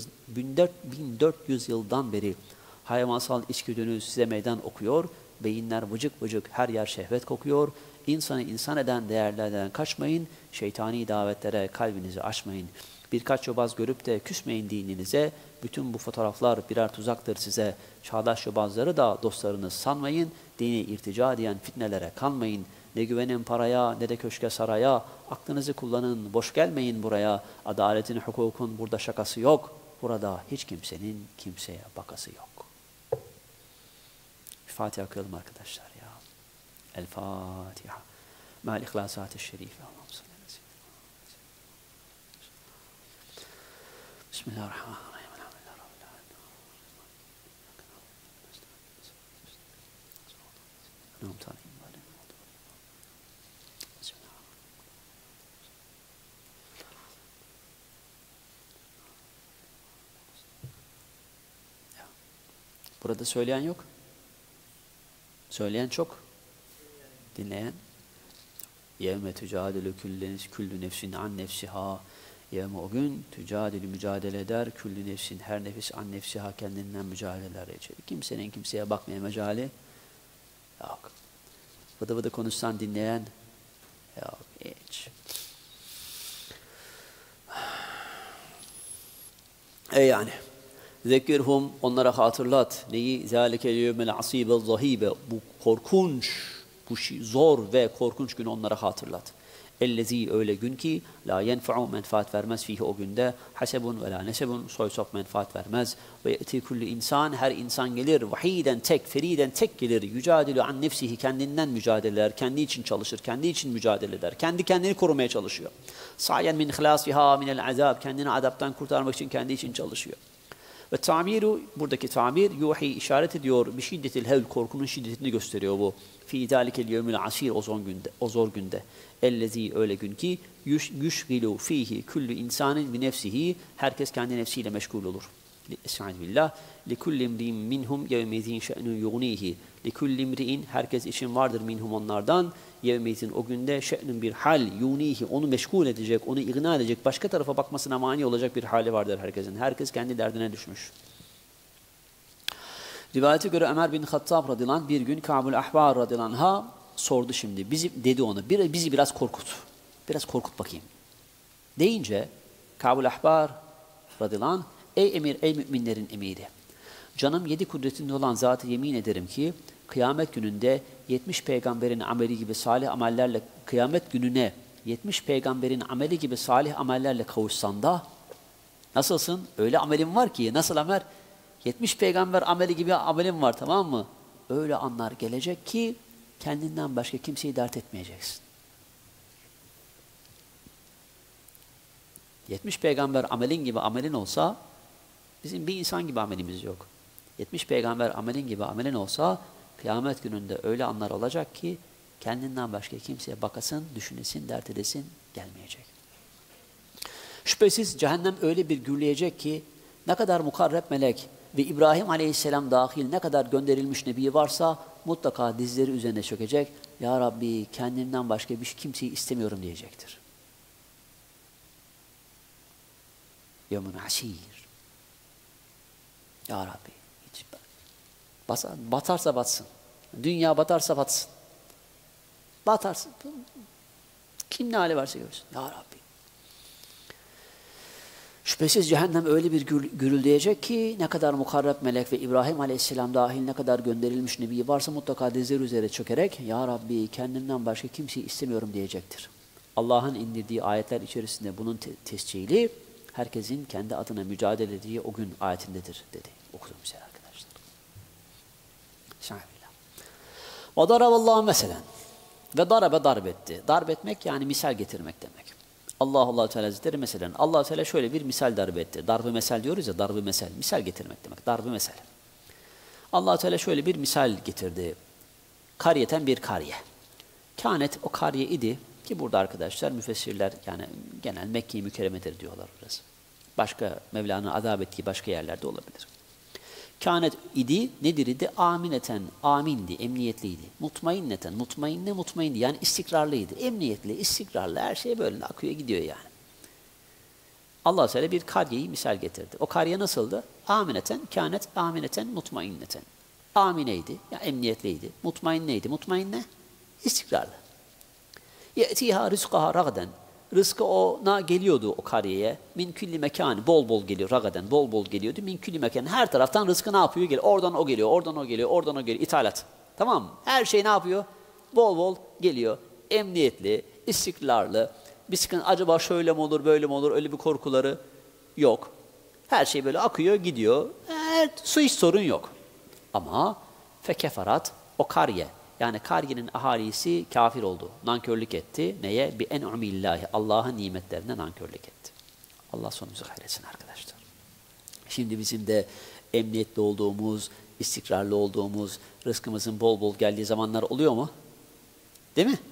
1400 yıldan beri. Hayvansal içgüdünüz size meydan okuyor, beyinler vıcık vıcık her yer şehvet kokuyor. İnsanı insan eden değerlerden kaçmayın, şeytani davetlere kalbinizi açmayın. Birkaç yobaz görüp de küsmeyin dininize, bütün bu fotoğraflar birer tuzaktır size. Çağdaş yobazları da dostlarınız sanmayın, dini irtica diyen fitnelere kanmayın. Ne güvenin paraya ne de köşke saraya, aklınızı kullanın, boş gelmeyin buraya. Adaletin, hukukun burada şakası yok, burada hiç kimsenin kimseye bakası yok. Fatiha okuyalım arkadaşlar ya. El Fatiha. Mâl ihlasât-ı şerife. Bismillahirrahmanirrahim. Burada söyleyen yok. Söyleyen çok, dinleyen. Yevme tücadülü küllü nefsin an nefsiha. Yevme o gün tücadülü mücadele eder. Küllü nefsin her nefis an nefsiha kendinden mücadele eder. Kimsenin kimseye bakmaya mecali yok. Vıdı vıdı konuşsan dinleyen yok hiç. Yani zekirhum onlara hatırlat. Neyi? Zâlike yevmel asîbe zahîbe. Bu korkunç, bu zor ve korkunç gün onlara hatırlat. Ellezî öyle gün ki la yenfa'u menfaat vermez fihi o günde hasebun ve la nesebun soy sop menfaat vermez ve ye'ti kullu insan her insan gelir vahiden tek feriden tek gelir yücadilu an nefsihi kendinden mücadele eder kendi için çalışır kendi için mücadele eder kendi kendini korumaya çalışıyor sayen min hilasiha minel azab kendini azaptan kurtarmak için kendi için çalışıyor. Ve tamiru buradaki tamir yuhi işaret ediyor bir şiddetil hevl korkunun şiddetini gösteriyor bu. Fi zalikel yevmil asir o zor günde. Ellezî öyle gün ki yuşgilu fihi kullu insanin bi nefsihi herkes kendi nefsiyle meşgul olur. Estaizu billah. Likulli imri'in minhum yevmezin şe'nun yugnihi. Likulli imri'in herkes için vardır minhum onlardan. Yevmezin o günde şe'nun bir hal yugnihi onu meşgul edecek, onu ikna edecek, başka tarafa bakmasına mani olacak bir hali vardır herkesin. Herkes kendi derdine düşmüş. Rivayete göre Ömer bin Hattab radıyallahu anh bir gün Ka'bul Ahbar radıyallahu anh'a sordu şimdi. Dedi ona bizi biraz korkut. Biraz korkut bakayım. Deyince Ka'bul Ahbar radıyallahu anh ey emir, ey müminlerin emiri. Canım 7 kudretinde olan zatı yemin ederim ki kıyamet gününde 70 peygamberin ameli gibi salih amellerle kıyamet gününe 70 peygamberin ameli gibi salih amellerle kavuşsan da nasılsın? Öyle amelim var ki nasıl amel? 70 peygamber ameli gibi amelim var tamam mı? Öyle anlar gelecek ki kendinden başka kimseyi dert etmeyeceksin. 70 peygamber amelin gibi amelin olsa bizim bir insan gibi amelimiz yok. 70 peygamber amelin gibi amelin olsa kıyamet gününde öyle anlar olacak ki kendinden başka kimseye bakasın, düşünesin, dert edesin gelmeyecek. Şüphesiz cehennem öyle bir gürleyecek ki ne kadar mukarreb melek ve İbrahim aleyhisselam dahil ne kadar gönderilmiş nebi varsa mutlaka dizleri üzerine çökecek. Ya Rabbi kendimden başka bir kimseyi istemiyorum diyecektir. Yevmun asir. Ya Rabbi hiç batarsa batsın. Dünya batarsa batsın. Batarsın. Kim ne hali varsa görsün. Ya Rabbi. Şüphesiz cehennem öyle bir gürüldeyecek ki ne kadar mukarreb melek ve İbrahim aleyhisselam dahil ne kadar gönderilmiş nebi varsa mutlaka dizleri üzere çökerek Ya Rabbi kendimden başka kimseyi istemiyorum diyecektir. Allah'ın indirdiği ayetler içerisinde bunun tescili herkesin kendi adına mücadele ettiği o gün ayetindedir dedi. Okudum size arkadaşlar. Estağfirullah. Ve daraballahu meselen. Ve darabe darbetti. Darb etmek yani misal getirmek demek. Allah Teala Hazretleri mesela Allah Teala şöyle bir misal darbe etti. Darbe mesel diyoruz ya darbe mesel. Misal getirmek demek. Darbe mesel. Allah Teala şöyle bir misal getirdi. Kariyeten bir kariye. Kânet o kariye idi ki burada arkadaşlar müfessirler yani genel Mekke-i Mükerreme'dir diyorlar burası. Başka Mevla'nın azap ettiği başka yerlerde olabilir. Kânet idi, nedir idi? Amineten, amindi, emniyetliydi. Mutmainneten, mutmaindi. Yani istikrarlıydı. Emniyetli, istikrarlı, her şey böyle akıyor gidiyor yani. Allah Teala bir kariyeyi misal getirdi. O kariye nasıldı? Amineten, kânet, amineten, mutmainneten. Amineydi, yani emniyetliydi. Mutmainneydi. Mutmainne, istikrarlı. Ye'tiha rizkaha ragaden. Rızkı ona geliyordu o kariyeye. Min külli mekan bol bol geliyor. Ragaden bol bol geliyordu. Min külli mekan her taraftan rızkı ne yapıyor? Geliyor. Oradan o geliyor, oradan o geliyor, oradan o geliyor. İthalat. Tamam mı? Her şey ne yapıyor? Bol bol geliyor. Emniyetli, istikrarlı. Bir sıkıntı acaba şöyle mi olur, böyle mi olur? Öyle bir korkuları yok. Her şey böyle akıyor, gidiyor. Hiç sorun yok. Ama fekeferat o kariye. Yani kariyenin ahalisi kafir oldu. Nankörlük etti. Neye? Bi en'umillahi. Allah'ın nimetlerine nankörlük etti. Allah sonumuzu hayretsin arkadaşlar. Şimdi bizim de emniyetli olduğumuz, istikrarlı olduğumuz, rızkımızın bol bol geldiği zamanlar oluyor mu? Değil mi?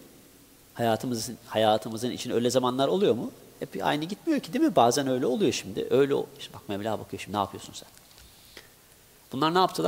Hayatımızın için öyle zamanlar oluyor mu? Hep aynı gitmiyor ki değil mi? Bazen öyle oluyor şimdi. Öyle işte bak Mevla bakıyor şimdi ne yapıyorsun sen? Bunlar ne yaptılar?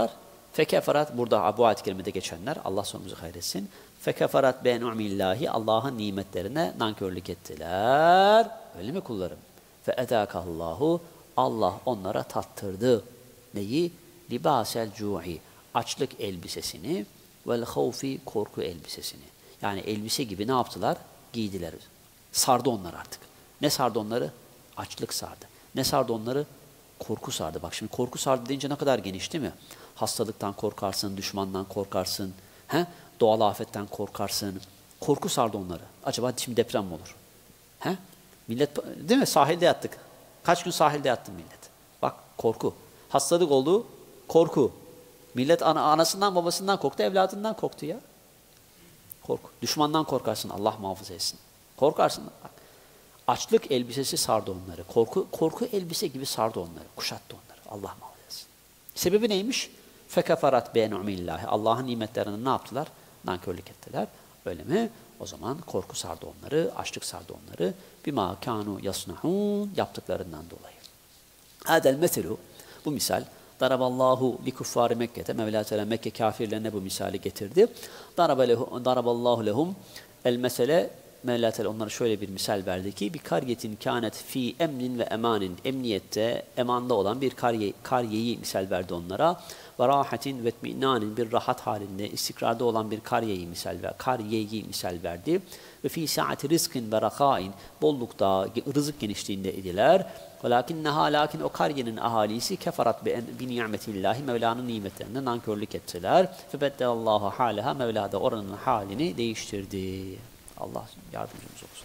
Fekeferat, burada bu ayet-i kerimede geçenler, Allah sonumuzu hayretsin. Fekeferat be nu'millahi, Allah'ın nimetlerine nankörlük ettiler. Öyle mi kullarım? Fe edâkahallahu, Allah onlara tattırdı. Neyi? Libâsel cu'i, açlık elbisesini, vel havfi, korku elbisesini. Yani elbise gibi ne yaptılar? Giydiler. Sardı onlar artık. Ne sardı onları? Açlık sardı. Ne sardı onları? Korku sardı. Bak şimdi korku sardı deyince ne kadar geniş değil mi? Hastalıktan korkarsın, düşmandan korkarsın, doğal afetten korkarsın. Korku sardı onları. Acaba şimdi deprem mi olur? Millet, değil mi? Sahilde yattık. Kaç gün sahilde yattı millet. Bak korku. Hastalık oldu, korku. Millet anasından babasından korktu, evladından korktu ya. Korku. Düşmandan korkarsın, Allah muhafaza etsin. Korkarsın. Bak. Açlık elbisesi sardı onları. Korku elbise gibi sardı onları. Kuşattı onları. Allah muhafaza etsin. Sebebi neymiş? Fekeferat be nu'millahi. Allah'ın nimetlerini ne yaptılar? Nankörlük ettiler. Öyle mi? O zaman korku sardı onları, açlık sardı onları. Bima kanu yasnahun, yaptıklarından dolayı. Hadel meselu, bu misal. Daraballahu li kuffari Mekke'te, Mevla Teala Mekke kafirlerine bu misali getirdi. Daraballahu lehum el mesele, Mevla Teala onlara şöyle bir misal verdi ki, bir kariyetin kânet fi emnin ve emanin, emniyette, emanda olan bir kariyeyi misal verdi onlara. Ve rahatin ve etminanin, bir rahat halinde, istikrarda olan bir kariyeyi misal verdi. Ve fi saati rizkin ve rakain, bollukta, rızık genişliğinde idiler. Lakin o kariyenin ahalisi keferat bi nimetillahi, Mevla'nın nimetlerine nankörlük ettiler. Febeddelallahu hâleha, Mevla da oranın halini değiştirdi. Allah yardımcımız olsun.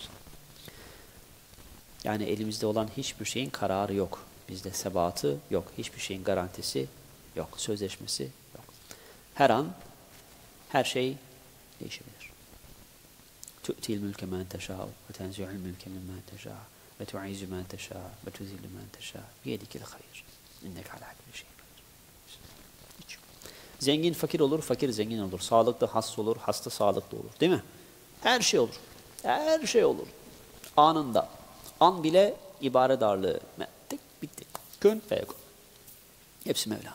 Yani elimizde olan hiçbir şeyin kararı yok. Bizde sebatı yok. Hiçbir şeyin garantisi yok. Sözleşmesi yok. Her an her şey değişebilir. تُؤْتِي الْمُلْكَ مَنْ تَشَاءُ وَتَنْزِعُ الْمُلْكَ مِمَّنْ تَشَاءُ وَتُعِزُّ مَنْ تَشَاءُ وَتُذِلُّ مَنْ تَشَاءُ بِيَدِكَ الْخَيْرُ اِنَّكَ عَلَى كُلِّ شَيْءٍ قَدِيرٌ. Zengin fakir olur, fakir zengin olur. Sağlıklı hasta olur, hasta sağlıklı olur. Değil mi? Her şey olur. Her şey olur. Anında. An bile ibare darlığı. Tek bitti. Kün feyekun. Hepsi Mevla.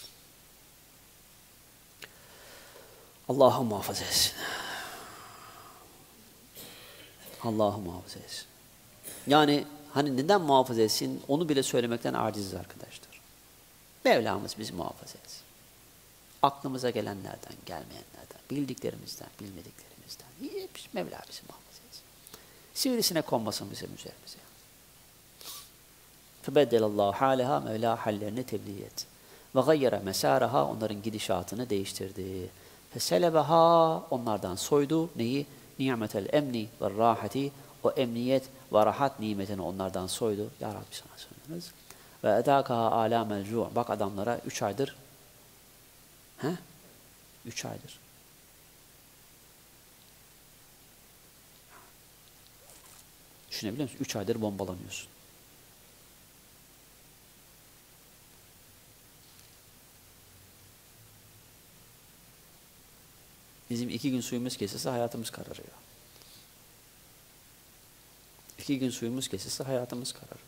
Allah'ı muhafaza etsin. Allah'ı muhafaza etsin. Yani hani neden muhafaza etsin? Onu bile söylemekten aciziz arkadaşlar. Mevlamız bizi muhafaza etsin. Aklımıza gelenlerden, gelmeyenlerden, bildiklerimizden, bilmediklerimizden. Hepsi Mevla bizi muhafaza etsin. Sivrisine konmasın bizim üzerimize. Febeddelallahu hâleha, Mevla hallerini tebliğ et. Ve gayyere mesâraha, onların gidişatını değiştirdi. Feselebeha, onlardan soydu. Neyi? Ni'metel emni ve rahati, o emniyet ve rahat nimetini onlardan soydu. Ya Rabbi sana söylüyoruz. Ve edâkaha âlâmel cu'. Bak adamlara 3 aydır. 3 aydır. Düşünebiliyor musun? 3 aydır bombalanıyorsun. Bizim 2 gün suyumuz kesilse hayatımız kararıyor. 2 gün suyumuz kesilse hayatımız kararır.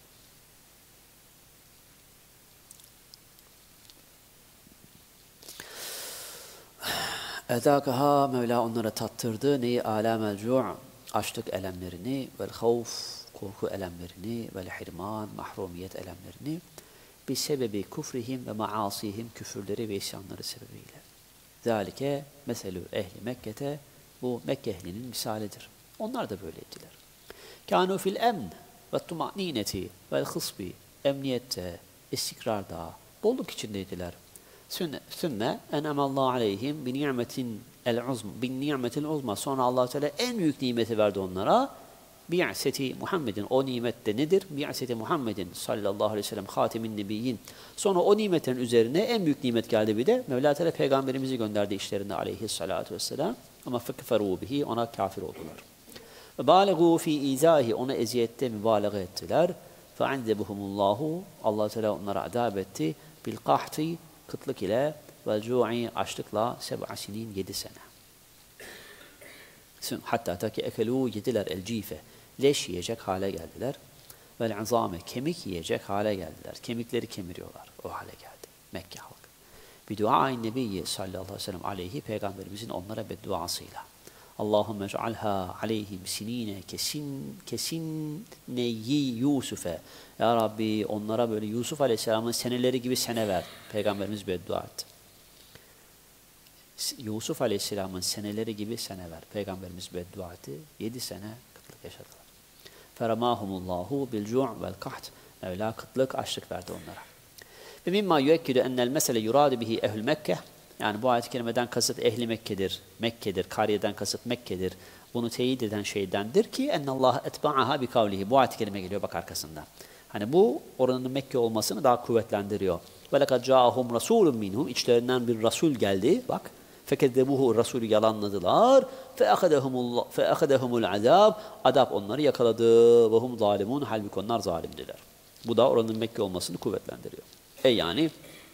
Edâkaha, Mevla onlara tattırdı. Neyi? Âlâmel cu', açlık elemlerini, vel havf, korku elemlerini, vel hirman, mahrumiyet elemlerini, bir sebebi kufrihim ve maasihim, küfürleri ve isyanları sebebiyle. Zalike meselü ehli Mekke'te, bu Mekke ehlinin misalidir. Onlar da böyleydiler. Kânû fil emn ve tuma'nineti vel hısbi, emniyette, istikrarda, bolluk içindeydiler. Sümme enemallahu aleyhim bi ni'metil uzma, sonra Allah Teala en büyük nimeti verdi onlara. Bi'seti Muhammedin, o nimet de nedir? Bi'seti Muhammedin sallallahu aleyhi ve sellem hatimin nebiyyin. Sonra o nimetin üzerine en büyük nimet geldi bir de. Mevla Teala peygamberimizi gönderdi işlerinde aleyhissalatu vesselam. Ama fekferu bihi, ona kafir oldular. Ve bâlegû fî izâhi, ona eziyette mübalağa ettiler. Fe'anzebuhumullahu, Allah Teala onlara azap etti. Bil kahti, kıtlık ile, vel cu'i, açlıkla, 7 sinin, 7 sene. Hatta ta ki ekelû, yediler el cife, leş yiyecek hale geldiler. Vel azame, kemik yiyecek hale geldiler. Kemikleri kemiriyorlar. O hale geldi Mekke halkı. Bidua'in nebiyyi sallallahu aleyhi ve sellem aleyhi, peygamberimizin onlara bedduasıyla. Allahümme ec'alha aleyhim sinine kesinneyi Yusuf'e. Ya Rabbi onlara böyle Yusuf aleyhisselamın seneleri gibi sene ver. Peygamberimiz beddua etti. Yusuf aleyhisselamın seneleri gibi sene ver. Peygamberimiz beddua etti. 7 sene kıtlık yaşadılar. Feramahumullahu bilcu' vel kaht. Mevla kıtlık, açlık verdi onlara. Ve mimma yüekkidu ennel mesele yuradu bihi ehl Mekke. Yani bu ayet-i kerimeden kasıt ehli Mekke'dir. Mekke'dir. Kariyeden kasıt Mekke'dir. Bunu teyit eden şeydendir ki ennallâhe etba'aha bi kavlihi. Bu ayet-i kerime geliyor bak arkasında. Hani bu oranın Mekke olmasını daha kuvvetlendiriyor. Ve lekad câahum rasûlun minhum. İçlerinden bir Resul geldi. Bak. Fekezzebuhu, Resulü yalanladılar. Fe'ahedehumul azab. Azap onları yakaladı. Ve hum zalimun. Halbuki onlar zalimdiler. Bu da oranın Mekke olmasını kuvvetlendiriyor. Yani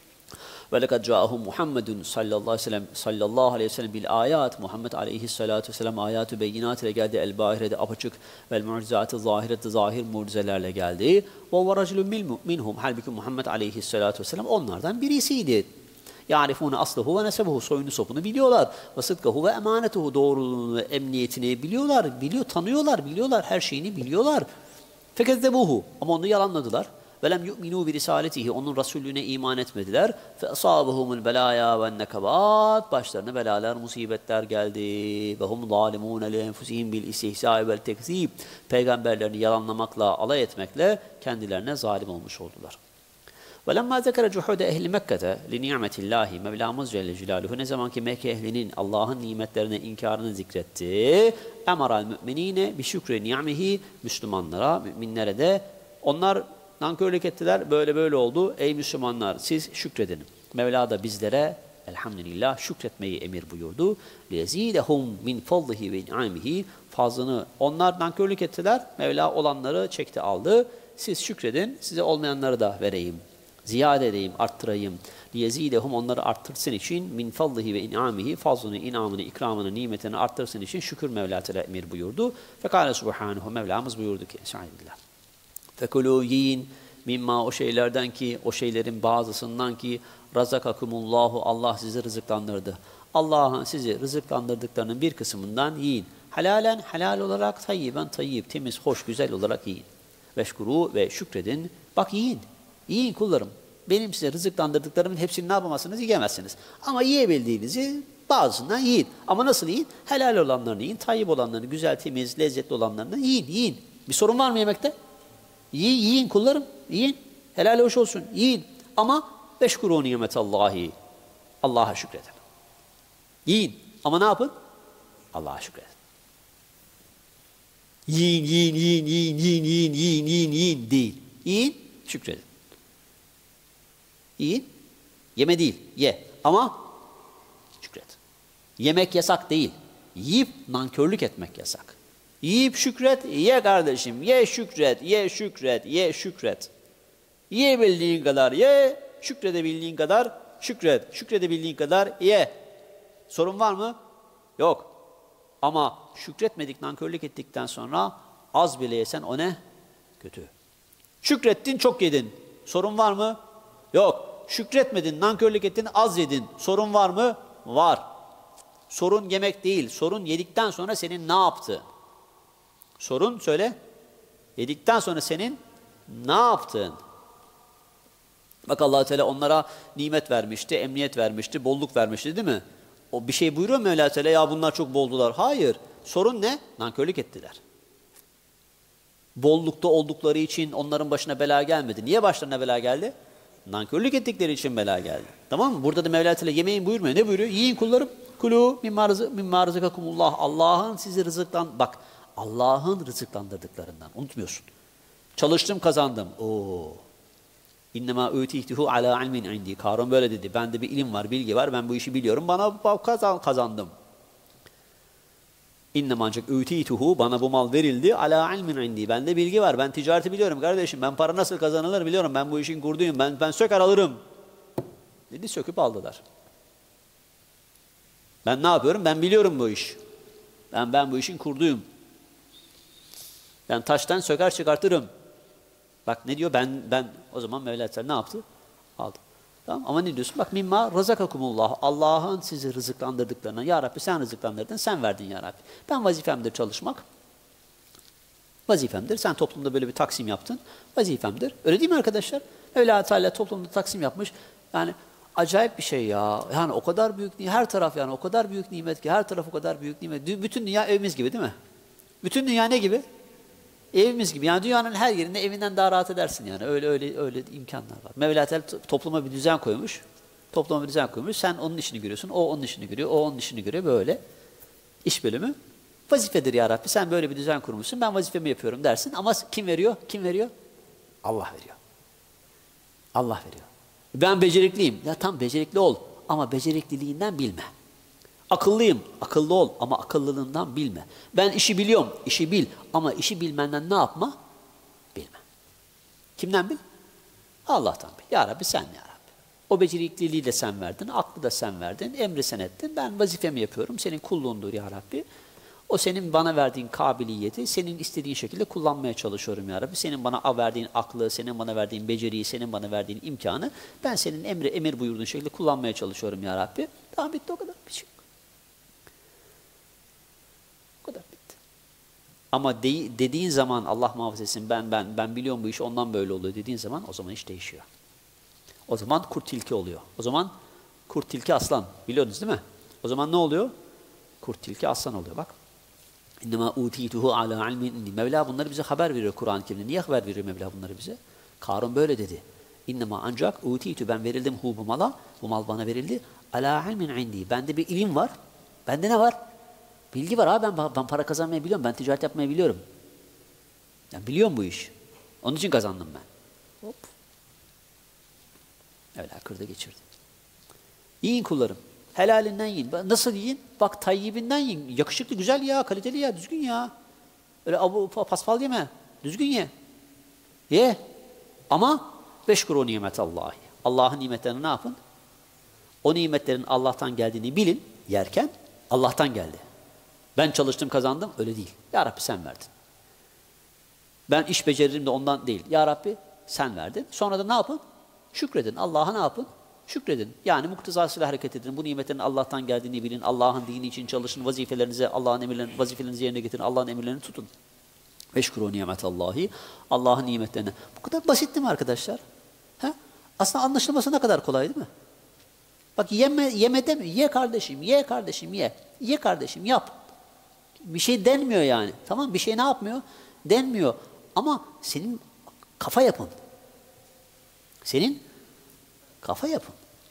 ve lekad câahum Muhammedun sallallahu aleyhi ve sellem bil ayat. Muhammed aleyhissalatu vesselam ayatü beyinat ile geldi. El bahirede apaçık vel mucizatı zahirette zahir mucizelerle geldi. Ve veraculun minhum. Halbuki Muhammed aleyhissalatu vesselam onlardan birisiydi. Ya'rifûne aslıhu ve nesebuhu, soyunu sopunu biliyorlar. Ve sıdkahu ve emanetuhu, doğruluğunu ve emniyetini biliyorlar. Biliyorlar, her şeyini biliyorlar. Fekezzebuhu, ama onu yalanladılar. Ve lem yu'minû bi risaletihi, onun Resulüne iman etmediler. Fe asâbehumul belâya ve nekebât, başlarına belalar, musibetler geldi. Ve hum zâlimûne li enfusihim bil istihzâi vel tekzîb, peygamberlerini yalanlamakla, alay etmekle kendilerine zalim olmuş oldular. وَلَمَّا ذَكَرَ جُحُودَ اَهْلِ مَكَّةَ لِنِعْمَةِ اللّٰهِ, Mevlamız Celle Celaluhu ne zaman ki Mekke ehlinin Allah'ın nimetlerine inkarını zikretti, اَمَرَ الْمُؤْمِن۪ينَ بِشُكْرِ نِعْمِهِ, Müslümanlara, müminlere de onlar nankörlük ettiler, böyle oldu. Ey Müslümanlar, siz şükredin. Mevla da bizlere elhamdülillah şükretmeyi emir buyurdu. لِيَز۪يدَهُمْ مِنْ فَضْلِهِ وَاِنْعَامِهِ, fazlını, onlar nankörlük ettiler, Mevla olanları çekti aldı. Siz şükredin, size olmayanları da vereyim. Ziyade edeyim, arttırayım. Liyezidehum, onları arttırsın için min fadlihi ve in'amihi, fazlını, inamını, ikramını, nimetini arttırsın için şükür Mevla Teala emir buyurdu. Fekale subhanahu, Mevlamız buyurdu ki estağfirullah. Fekulû, yiyin mimma, o şeylerden ki, o şeylerin bazısından ki razakakumullahu, Allah sizi rızıklandırdı. Allah'ın sizi rızıklandırdıklarının bir kısmından yiyin. Halalen, helal olarak, tayyiben, tayyib, temiz, hoş, güzel olarak yiyin. Veşkuru, ve şükredin. Bak yiyin. Yiyin kullarım. Benim size rızıklandırdıklarımın hepsini ne yapamazsınız? Yiyemezsiniz. Ama yiyebildiğinizi bazısından yiyin. Ama nasıl yiyin? Helal olanlarını yiyin, tayyip olanlarını, güzel, temiz, lezzetli olanlarını yiyin. Bir sorun var mı yemekte? Yiyin kullarım. Yiyin. Helal hoş olsun. Yiyin. Ama veşkuru nimetallahi. Allah'a şükredin. Yiyin. Ama ne yapın? Allah'a şükredin. Yiyin değil. Yiyin, şükredin. Yiyin, yeme değil, ye. Ama şükret. Yemek yasak değil. Yiyip nankörlük etmek yasak. Yiyip şükret, ye kardeşim. Ye şükret, ye şükret, ye şükret. Yiyebildiğin kadar ye, şükredebildiğin kadar şükret. Şükredebildiğin kadar ye. Sorun var mı? Yok. Ama şükretmedik, nankörlük ettikten sonra az bile yesen o ne? Kötü. Şükrettin, çok yedin. Sorun var mı? Yok. Şükretmedin, nankörlük ettin, az yedin. Sorun var mı? Var. Sorun yemek değil. Sorun yedikten sonra senin ne yaptı? Sorun söyle. Yedikten sonra senin ne yaptın? Bak Allah Teala onlara nimet vermişti, emniyet vermişti, bolluk vermişti değil mi? O bir şey buyuruyor mu Mevla Teala? Ya bunlar çok boldular. Hayır. Sorun ne? Nankörlük ettiler. Bollukta oldukları için onların başına bela gelmedi. Niye başlarına bela geldi? Nankörlük ettikleri için bela geldi. Tamam mı? Burada da Mevla Teala yemeyin buyurmuyor. Ne buyuruyor? Yiyin kullarım. Kulû mimma rızakakumullah. Allah'ın sizi bak Allah'ın rızıklandırdıklarından. Unutmuyorsun. Çalıştım, kazandım. İnnemâ ütîhtuhu alâ ilmin indi. Karun böyle dedi. Bende bir ilim var, bilgi var. Ben bu işi biliyorum. Bana kazandım. İnnemâ ancak ütîtuhu, bana bu mal verildi. Alâ ilmin indi. Bende bilgi var. Ben ticareti biliyorum kardeşim. Ben para nasıl kazanılır biliyorum. Ben bu işin kurduyum. Ben söker alırım. Dedi, söküp aldılar. Ben ne yapıyorum? Ben biliyorum bu iş. Ben bu işin kurduyum. Ben taştan söker çıkartırım. Bak ne diyor? Ben o zaman Mevla Teala ne yaptı? Aldı. Tamam, ama ne diyorsun? Bak mimma razakakumullah. Allah'ın sizi rızıklandırdıklarına. Ya Rabbi sen rızıklandırdın, sen verdin ya Rabbi. Ben vazifemdir çalışmak. Vazifemdir. Sen toplumda böyle bir taksim yaptın. Vazifemdir. Öyle değil mi arkadaşlar? Mevla Teala toplumda taksim yapmış. Yani acayip bir şey ya. Yani o kadar büyük, her taraf yani o kadar büyük nimet ki, her taraf o kadar büyük nimet. Bütün dünya evimiz gibi değil mi? Bütün dünya ne gibi? Evimiz gibi. Yani dünyanın her yerinde evinden daha rahat edersin yani. Öyle imkanlar var. Mevla Teala topluma bir düzen koymuş. Topluma bir düzen koymuş. Sen onun işini görüyorsun. O onun işini görüyor. O onun işini görüyor. Böyle. İş bölümü. Vazifedir ya Rabbi. Sen böyle bir düzen kurmuşsun. Ben vazifemi yapıyorum dersin. Ama kim veriyor? Kim veriyor? Allah veriyor. Allah veriyor. Ben becerikliyim. Ya tam becerikli ol. Ama becerikliliğinden bilme. Akıllıyım. Akıllı ol. Ama akıllılığından bilme. Ben işi biliyorum. İşi bil. Ama işi bilmenden ne yapma? Bilme. Kimden bil? Allah'tan bil. Ya Rabbi sen ya Rabbi. O becerikliliği de sen verdin. Aklı da sen verdin. Emri sen ettin. Ben vazifemi yapıyorum. Senin kulluğundur ya Rabbi. O senin bana verdiğin kabiliyeti senin istediğin şekilde kullanmaya çalışıyorum ya Rabbi. Senin bana verdiğin aklı, senin bana verdiğin beceriyi, senin bana verdiğin imkanı ben senin emir buyurduğun şekilde kullanmaya çalışıyorum ya Rabbi. Tamam bitti o kadar. Bir şey yok. O kadar bitti. Ama dediğin zaman Allah muhafaza etsin ben biliyorum bu iş ondan böyle oluyor dediğin zaman o zaman iş değişiyor. O zaman kurt tilki oluyor. O zaman kurt tilki aslan. Biliyorsunuz değil mi? O zaman ne oluyor? Kurt tilki aslan oluyor bak. İnnemâ utîtuhu alâ ilmin indi. Mevla bunları bize haber veriyor Kur'an-ı Kerim'de. Niye haber veriyor Mevla bunları bize? Karun böyle dedi. İnnemâ ancak utîtü ben verildim bu mala. Bu mal bana verildi. Alâ ilmin indi. Bende bir ilim var. Bende ne var? Bilgi var abi ben para kazanmayı biliyorum. Ben ticaret yapmayı biliyorum. Yani biliyorum bu iş. Onun için kazandım ben. Hop. Öyle kırdı geçirdi. Yiyin kullarım. Helalinden yiyin. Nasıl yiyin? Bak tayyibinden yiyin. Yakışıklı, güzel ya, kaliteli ya, düzgün ya. Öyle paspal yeme. Düzgün ye. Ye. Ama veşkuru nimetallahi. Allah'ın nimetlerini ne yapın? O nimetlerin Allah'tan geldiğini bilin yerken Allah'tan geldi. Ben çalıştım kazandım. Öyle değil. Ya Rabbi sen verdin. Ben iş beceririm de ondan değil. Ya Rabbi sen verdin. Sonra da ne yapın? Şükredin. Allah'a ne yapın? Şükredin. Yani muktezasıyla hareket edin. Bu nimetlerin Allah'tan geldiğini bilin. Allah'ın dini için çalışın. Vazifelerinize, Allah'ın emirlerini, vazifelerinizi yerine getirin. Allah'ın emirlerini tutun. Veşkuru nimetallahi. Allah'ın nimetlerine. Bu kadar basit değil mi arkadaşlar? Ha? Aslında anlaşılması ne kadar kolay değil mi? Bak yeme deme. Ye kardeşim, ye kardeşim, ye. Ye kardeşim, yap. Bir şey denmiyor yani. Tamam bir şey ne yapmıyor? Denmiyor. Ama senin kafa yapın. Senin kafa yapın.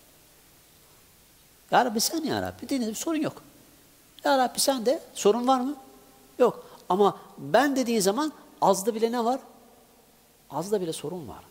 Ya Rabbi sen ya Rabbi dediğinizde bir sorun yok. Ya Rabbi sen de sorun var mı? Yok. Ama ben dediğin zaman azda bile ne var? Azda bile sorun var.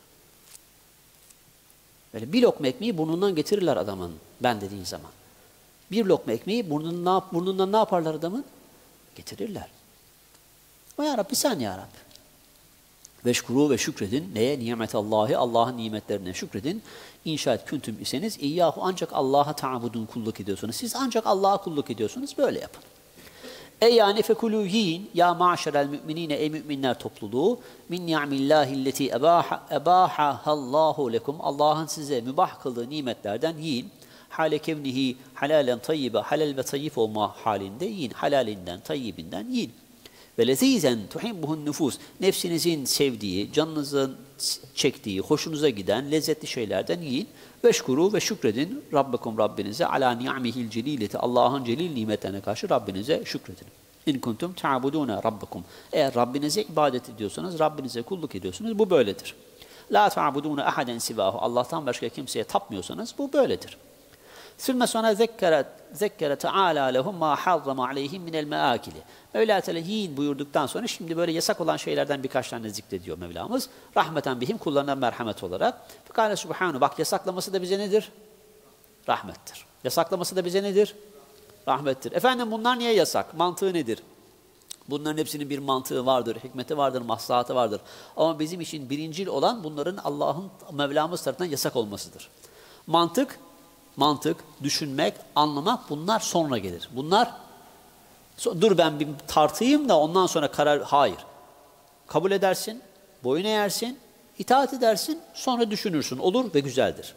Böyle bir lokma ekmeği burnundan getirirler adamın ben dediğin zaman. Bir lokma ekmeği burnundan ne yaparlar adamın? Getirirler. Ama ya Rabbi sen ya Rabbi. Veşkuru ve şükredin. Neye? Nimetallahi. Allah'ın nimetlerine şükredin. İnşaat küntüm iseniz İyyahu ancak Allah'a ta'budun kulluk ediyorsunuz. Siz ancak Allah'a kulluk ediyorsunuz. Böyle yapın. Yani fekulû yiyin. Ya ma'şerel müminine ey müminler topluluğu. Min ni'millâhilleti ebâhahallahu lekum. Allah'ın size mübah kıldığı nimetlerden yiyin. Hale kevnihi halalen tayyibe. Halal ve tayyip olma halinde yiyin. Halalinden, tayyibinden yiyin. Ve lezizen tuhibbuhun nüfus. Nefsinizin sevdiği, canınızın çektiği, hoşunuza giden lezzetli şeylerden yiyin. Veşkuru ve şükredin Rabbekum Rabbinize ala ni'amihil celileti. Allah'ın celil nimetlerine karşı Rabbinize şükredin. İn kuntum ta'buduna rabbekum. Eğer Rabbinize ibadet ediyorsanız, Rabbinize kulluk ediyorsunuz bu böyledir. La ta'buduna ahaden sivahu. Allah'tan başka kimseye tapmıyorsanız bu böyledir. Sümme sonra zekkere teâlâ lehum mâ harrama aleyhim minel meâkili. Mevla Teala yiyin buyurduktan sonra şimdi böyle yasak olan şeylerden birkaç tane zikrediyor Mevlamız. Rahmeten bihim kullarına merhamet olarak. Fekâle subhânu bak yasaklaması da bize nedir? Rahmettir. Yasaklaması da bize nedir? Rahmettir. Efendim bunlar niye yasak? Mantığı nedir? Bunların hepsinin bir mantığı vardır, hikmeti vardır, maslahatı vardır. Ama bizim için birincil olan bunların Allah'ın Mevlamız tarafından yasak olmasıdır. Mantık, düşünmek, anlamak bunlar sonra gelir. Bunlar dur ben bir tartayım da ondan sonra karar hayır. Kabul edersin, boyun eğersin, itaat edersin, sonra düşünürsün. Olur ve güzeldir.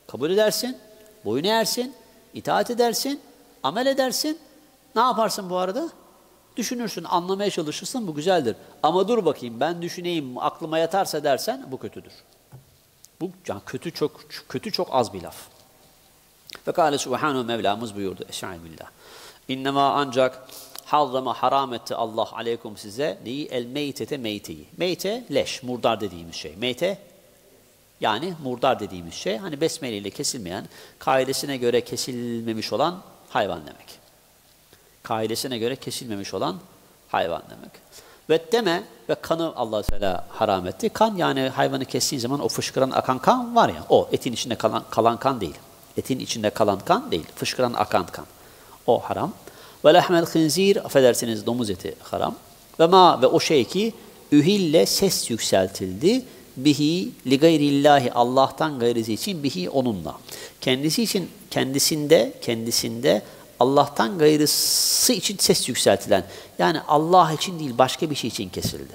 Kabul edersin, boyun eğersin, itaat edersin, amel edersin. Ne yaparsın bu arada? Düşünürsün, anlamaya çalışırsın, bu güzeldir. Ama dur bakayım, ben düşüneyim, aklıma yatarsa dersen, bu kötüdür. Bu yani kötü çok az bir laf. Fekale Subhanahu Mevlamız buyurdu. Estağfirullah. İnnemâ ancak harrama haram etti Allah aleykum size neyi? El meytete meyteyi. Meyte leş, murdar dediğimiz şey. Meyte yani murdar dediğimiz şey. Hani besmele ile kesilmeyen, kaidesine göre kesilmemiş olan hayvan demek. Kaidesine göre kesilmemiş olan hayvan demek. Ve deme ve kanı Allah Teala haram etti. Kan yani hayvanı kestiğin zaman o fışkıran akan kan var ya, o etin içinde kalan kan değil. Etin içinde kalan kan değil. Fışkıran akan kan. O haram. Ve lehmel khinzir, affedersiniz domuz eti haram. Ve o şey ki ühille ses yükseltildi. Bihi li gayrillahi Allah'tan gayrisi için bihi onunla. Kendisi için kendisinde Allah'tan gayrısı için ses yükseltilen. Yani Allah için değil başka bir şey için kesildi.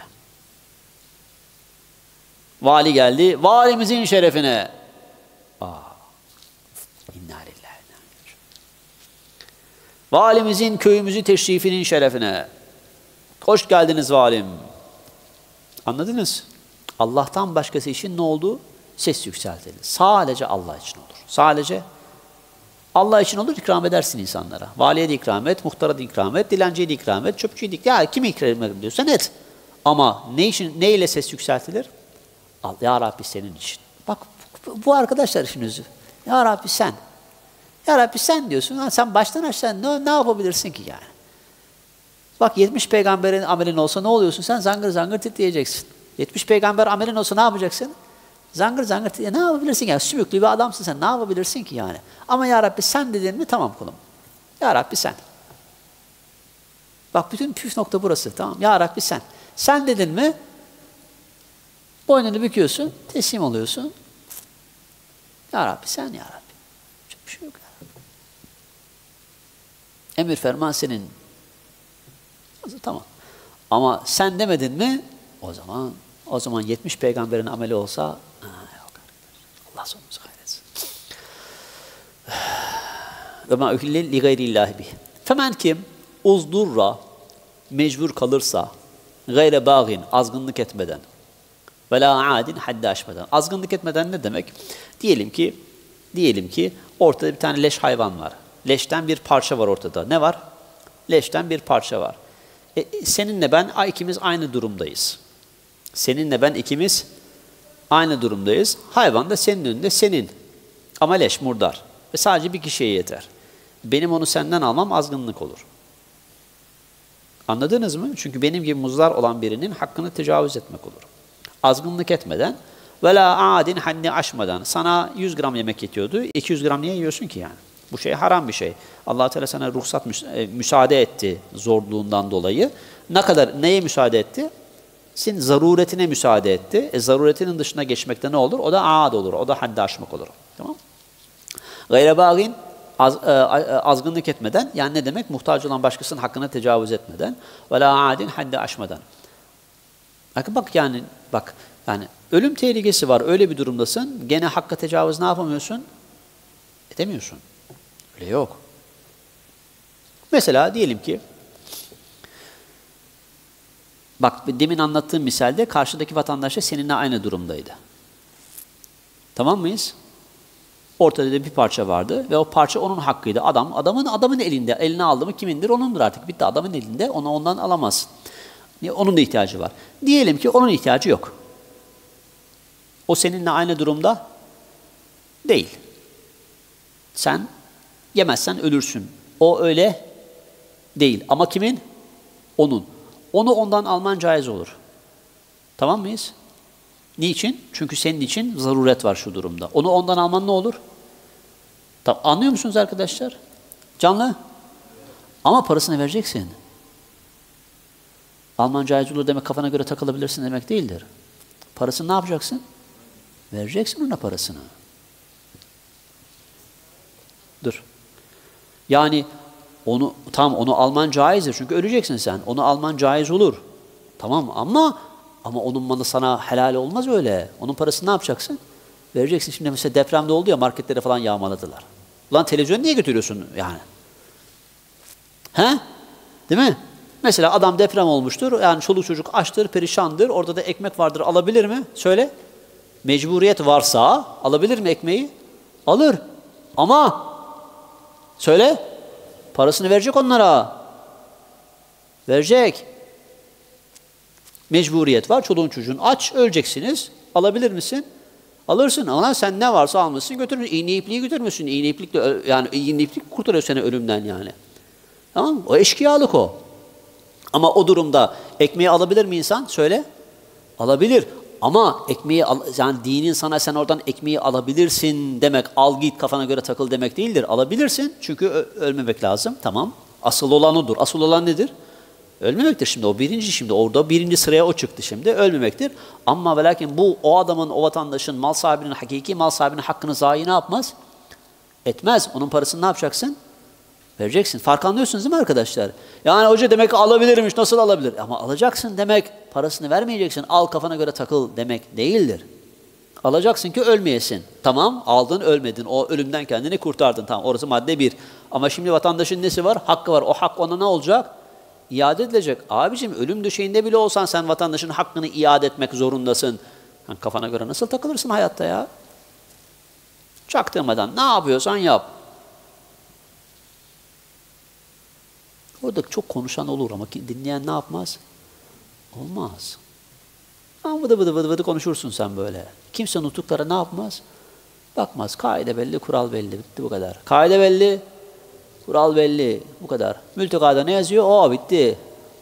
Vali geldi. Valimizin şerefine. İnna lillahi. Valimizin köyümüzü teşrifinin şerefine. Hoş geldiniz valim. Anladınız? Allah'tan başkası için ne oldu? Ses yükseltildi. Sadece Allah için olur. Sadece Allah için olur, ikram edersin insanlara. Valiye de ikram et, muhtara da ikram et, dilenciye de ikram et, çöpçüye de ikram et. Ya kimi ikram ediyorsan et. Ama ne ile ses yükseltilir? Ya Rabbi senin için. Bak bu arkadaşlar işin özü. Ya Rabbi sen. Ya Rabbi sen diyorsun. Ha, sen baştan aşağı ne yapabilirsin ki yani? Bak 70 peygamberin amelin olsa ne oluyorsun? Sen zangır zangır titreyeceksin. 70 peygamber amelin olsa ne yapacaksın? Zangır zangır titreyeceksin. Ne yapabilirsin yani? Sümüklü bir adamsın sen. Ne yapabilirsin ki yani? Ama Ya Rabbi sen dedin mi tamam kulum. Ya Rabbi sen. Bak bütün püf nokta burası. Tamam. Ya Rabbi sen. Sen dedin mi boynunu büküyorsun, teslim oluyorsun. Ya Rabbi sen Ya Rabbi. Çok bir şey yok ya Rabbi. Emir ferman senin. Tamam. Ama sen demedin mi o zaman 70 peygamberin ameli olsa yok. Allah sonumuzu hayretsin. Ve ma uhille li gayrillahi bih. Femen kim uzdurra mecbur kalırsa gayre bağin azgınlık etmeden ve la adin haddi aşmadan. Azgınlık etmeden ne demek? Diyelim ki ortada bir tane leş hayvan var. Leşten bir parça var ortada. Ne var? Leşten bir parça var. Seninle ben ikimiz aynı durumdayız. Seninle ben ikimiz aynı durumdayız. Hayvan da senin önünde senin. Ama leş, murdar. Ve sadece bir kişiye yeter. Benim onu senden almam azgınlık olur. Anladınız mı? Çünkü benim gibi muzdar olan birinin hakkını tecavüz etmek olur. Azgınlık etmeden ve la adin haddi aşmadan. Sana 100 gram yemek yetiyordu. 200 gram niye yiyorsun ki yani? Bu şey haram bir şey. Allah Teala sana ruhsat müsaade etti zorluğundan dolayı. Neye müsaade etti? Senin zaruretine müsaade etti. Zaruretinin dışına geçmekte ne olur? O da aad olur. O da haddi aşmak olur. Tamam? Gayre bağin azgınlık etmeden, yani ne demek? Muhtaç olan başkasının hakkına tecavüz etmeden ve la adin haddi aşmadan. Bak yani ölüm tehlikesi var. Öyle bir durumdasın. Gene hakka tecavüz ne yapamıyorsun? Edemiyorsun. Öyle yok. Mesela diyelim ki bak demin anlattığım misalde karşıdaki vatandaş da seninle aynı durumdaydı. Tamam mıyız? Ortada bir parça vardı ve o parça onun hakkıydı. Adamın elinde. Eline aldı mı kimindir? Onundur artık. Bitti adamın elinde. Onu ondan alamazsın. Onun da ihtiyacı var. Diyelim ki onun ihtiyacı yok. O seninle aynı durumda değil. Sen yemezsen ölürsün. O öyle değil. Ama kimin? Onun. Onu ondan alman caiz olur. Tamam mıyız? Niçin? Çünkü senin için zaruret var şu durumda. Onu ondan alman ne olur? Tamam, anlıyor musunuz arkadaşlar? Canlı? Ama parasını vereceksin. Alman caiz olur demek kafana göre takılabilirsin demek değildir. Parasını ne yapacaksın? Vereceksin ona parasını. Dur. Yani onu alman caizdir çünkü öleceksin sen. Onu alman caiz olur. Tamam ama onun malı sana helal olmaz öyle. Onun parasını ne yapacaksın? Vereceksin. Şimdi mesela depremde oldu ya, marketlere falan yağmaladılar. Ulan televizyonu niye götürüyorsun yani? He? Değil mi? Mesela adam deprem olmuştur. Yani çoluk çocuk açtır, perişandır. Orada da ekmek vardır. Alabilir mi? Söyle. Mecburiyet varsa alabilir mi ekmeği? Alır. Ama söyle. Parasını verecek onlara. Verecek. Mecburiyet var. Çoluğun çocuğun aç, öleceksiniz. Alabilir misin? Alırsın. Ama sen ne varsa almışsın, götürmüşsün. İğne ipliği götürmüşsün. İğne iplikle, yani iğne iplik kurtarıyor seni ölümden yani. Tamam mı? O eşkıyalık o. Ama o durumda ekmeği alabilir mi insan? Söyle. Alabilir. Ama ekmeği yani dinin sana sen oradan ekmeği alabilirsin demek, al git kafana göre takıl demek değildir. Alabilirsin çünkü ölmemek lazım. Tamam. Asıl olan odur. Asıl olan nedir? Ölmemektir şimdi. O birinci, şimdi orada birinci sıraya o çıktı şimdi. Ölmemektir. Ama ve lakin bu o adamın, o vatandaşın, mal sahibinin, hakiki mal sahibinin hakkını zayi ne yapmaz? Etmez. Onun parasını ne yapacaksın? Vereceksin. Fark anlıyorsunuz değil mi arkadaşlar? Yani hoca demek ki alabilirmiş. Nasıl alabilir? Ama alacaksın demek, parasını vermeyeceksin. Al kafana göre takıl demek değildir. Alacaksın ki ölmeyesin. Tamam, aldın ölmedin. O ölümden kendini kurtardın. Tamam, orası madde bir. Ama şimdi vatandaşın nesi var? Hakkı var. O hak ona ne olacak? İade edilecek. Abicim ölüm döşeğinde bile olsan sen vatandaşın hakkını iade etmek zorundasın. Yani kafana göre nasıl takılırsın hayatta ya? Çaktırmadan ne yapıyorsan yap. Orada çok konuşan olur ama dinleyen ne yapmaz? Olmaz. Ama vıdı vıdı vıdı vıdı konuşursun sen böyle. Kimse nutuklara ne yapmaz? Bakmaz. Kaide belli, kural belli. Bitti bu kadar. Kaide belli, kural belli. Bu kadar. Mültekada ne yazıyor? O bitti.